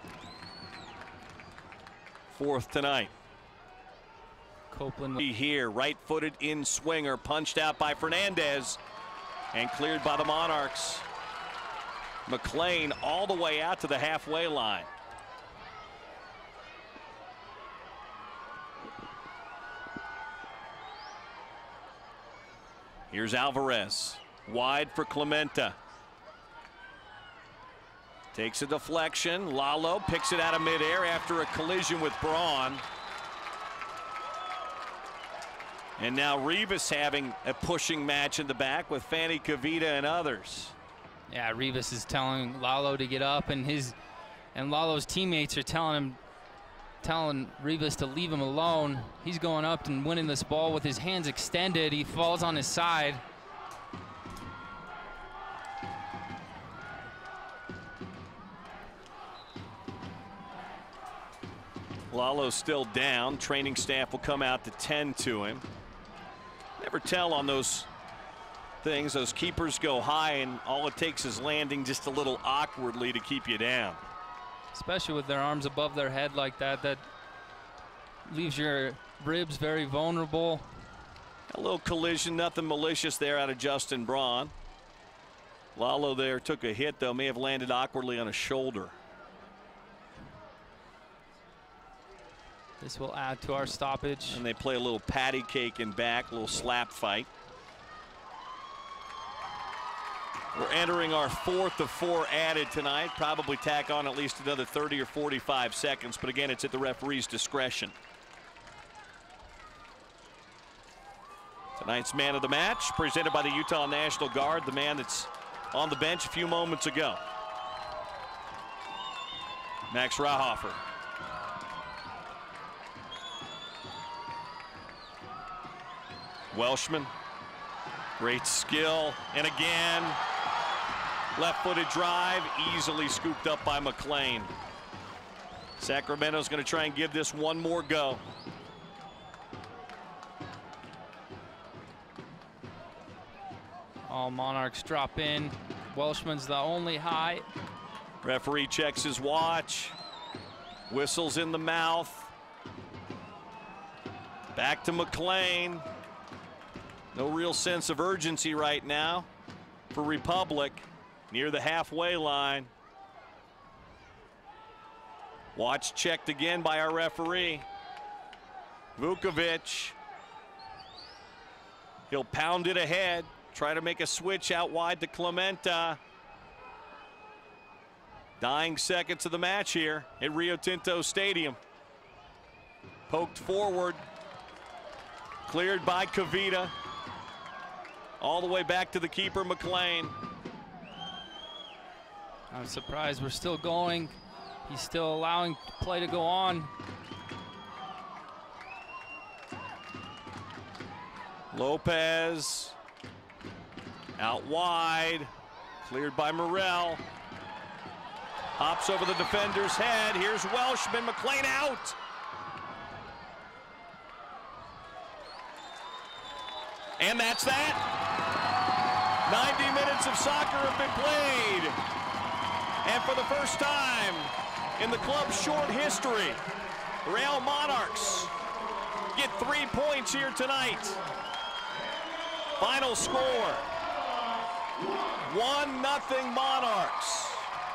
Fourth tonight. Copeland here, right-footed in swinger, punched out by Fernandez and cleared by the Monarchs. McLean all the way out to the halfway line. Here's Alvarez. Wide for Clementa. Takes a deflection. Lalo picks it out of midair after a collision with Braun. And now Rivas having a pushing match in the back with Fanny Kavita and others. Yeah, Rivas is telling Lalo to get up, and his and Lalo's teammates are telling him, telling Rivas to leave him alone. He's going up and winning this ball with his hands extended. He falls on his side. Lalo's still down. Training staff will come out to tend to him. Never tell on those things. Those keepers go high, and all it takes is landing just a little awkwardly to keep you down. Especially with their arms above their head like that, that leaves your ribs very vulnerable. A little collision, nothing malicious there out of Justin Braun. Lalo there took a hit, though, may have landed awkwardly on a shoulder. This will add to our stoppage. And they play a little patty cake in back, a little slap fight. We're entering our fourth of four added tonight. Probably tack on at least another thirty or forty-five seconds, but again, it's at the referee's discretion. Tonight's man of the match, presented by the Utah National Guard, the man that's on the bench a few moments ago. Max Rauhofer. Welshman, great skill, and again, left-footed drive, easily scooped up by McLean. Sacramento's going to try and give this one more go. All Monarchs drop in. Welshman's the only high. Referee checks his watch, whistles in the mouth. Back to McLean. No real sense of urgency right now for Republic near the halfway line. Watch checked again by our referee. Vukovic. He'll pound it ahead. Try to make a switch out wide to Clementa. Dying seconds of the match here at Rio Tinto Stadium. Poked forward. Cleared by Kavita. All the way back to the keeper, McLean. I'm surprised we're still going. He's still allowing play to go on. Lopez out wide, cleared by Morrell. Hops over the defender's head. Here's Welshman. McLean out. And that's that. ninety minutes of soccer have been played. And for the first time in the club's short history, Real Monarchs get three points here tonight. Final score, one nothing Monarchs.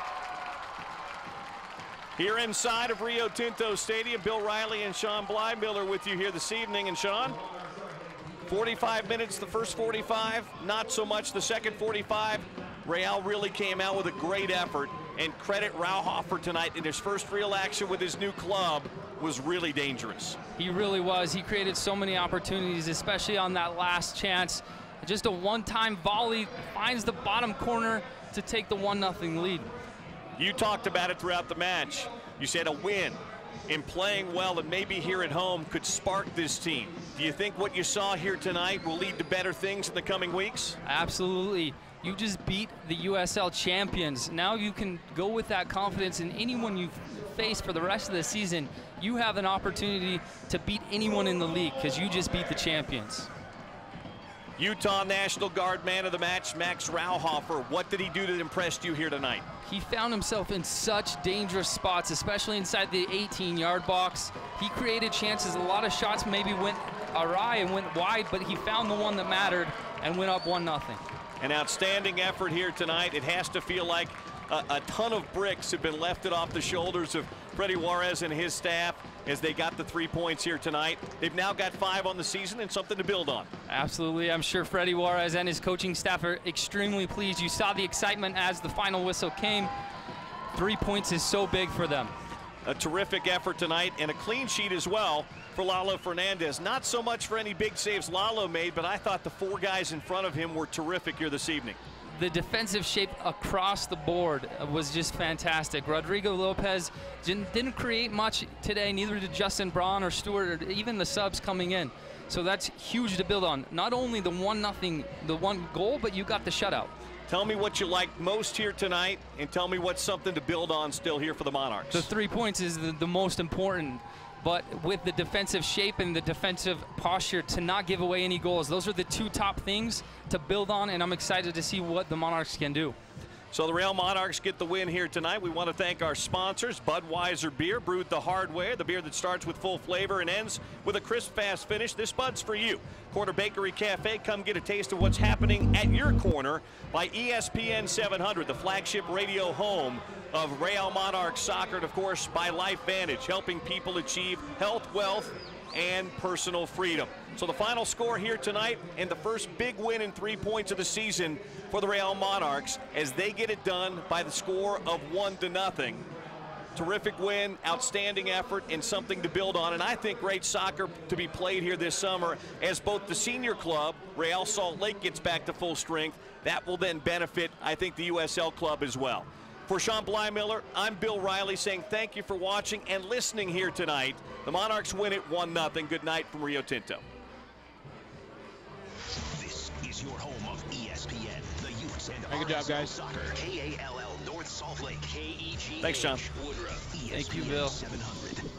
Here inside of Rio Tinto Stadium, Bill Riley and Sean Blymiller with you here this evening. And Sean, forty-five minutes, the first forty-five, not so much the second forty-five. Real really came out with a great effort, and credit Rauhofer tonight in his first real action with his new club was really dangerous. He really was. He created so many opportunities, especially on that last chance. Just a one-time volley, finds the bottom corner to take the one nothing lead. You talked about it throughout the match. You said a win in playing well and maybe here at home could spark this team. Do you think what you saw here tonight will lead to better things in the coming weeks? Absolutely. You just beat the U S L champions. Now you can go with that confidence, and anyone you face for the rest of the season, you have an opportunity to beat anyone in the league because you just beat the champions. Utah National Guard man of the match, Max Rauhofer. What did he do that impressed you here tonight? He found himself in such dangerous spots, especially inside the eighteen yard box. He created chances. A lot of shots maybe went awry and went wide, but he found the one that mattered and went up one nothing. An outstanding effort here tonight. It has to feel like a, a ton of bricks have been lifted off the shoulders of Freddie Juarez and his staff as they got the three points here tonight. They've now got five on the season and something to build on. Absolutely. I'm sure Freddie Juarez and his coaching staff are extremely pleased. You saw the excitement as the final whistle came. Three points is so big for them. A terrific effort tonight and a clean sheet as well for Lalo Fernandez. Not so much for any big saves Lalo made, but I thought the four guys in front of him were terrific here this evening. The defensive shape across the board was just fantastic. Rodrigo Lopez didn't, didn't create much today, neither did Justin Braun or Stewart, or even the subs coming in. So that's huge to build on. Not only the one nothing, the one goal, but you got the shutout. Tell me what you liked most here tonight, and tell me what's something to build on still here for the Monarchs. The three points is the, the most important, but with the defensive shape and the defensive posture to not give away any goals, those are the two top things to build on, and I'm excited to see what the Monarchs can do. So the Real Monarchs get the win here tonight. We want to thank our sponsors, Budweiser Beer, brewed the hard way, the beer that starts with full flavor and ends with a crisp, fast finish. This Bud's for you. Corner Bakery Cafe, come get a taste of what's happening at your corner by E S P N seven hundred, the flagship radio home of Real Monarchs soccer, and of course by Life Vantage, helping people achieve health, wealth, and personal freedom. So the final score here tonight, and the first big win in three points of the season for the Real Monarchs as they get it done by the score of one to nothing. Terrific win, outstanding effort, and something to build on. And I think great soccer to be played here this summer as both the senior club, Real Salt Lake, gets back to full strength. That will then benefit, I think, the U S L club as well. For Sean Blymiller, I'm Bill Riley saying thank you for watching and listening here tonight. The Monarchs win it one nothing. Good night from Rio Tinto. This is your home of E S P N, the Utes and hey, good job, guys. Soccer, K A L L North Salt Lake, K E G H Thanks, John. Woodruff, Thank you, Bill. seven hundred.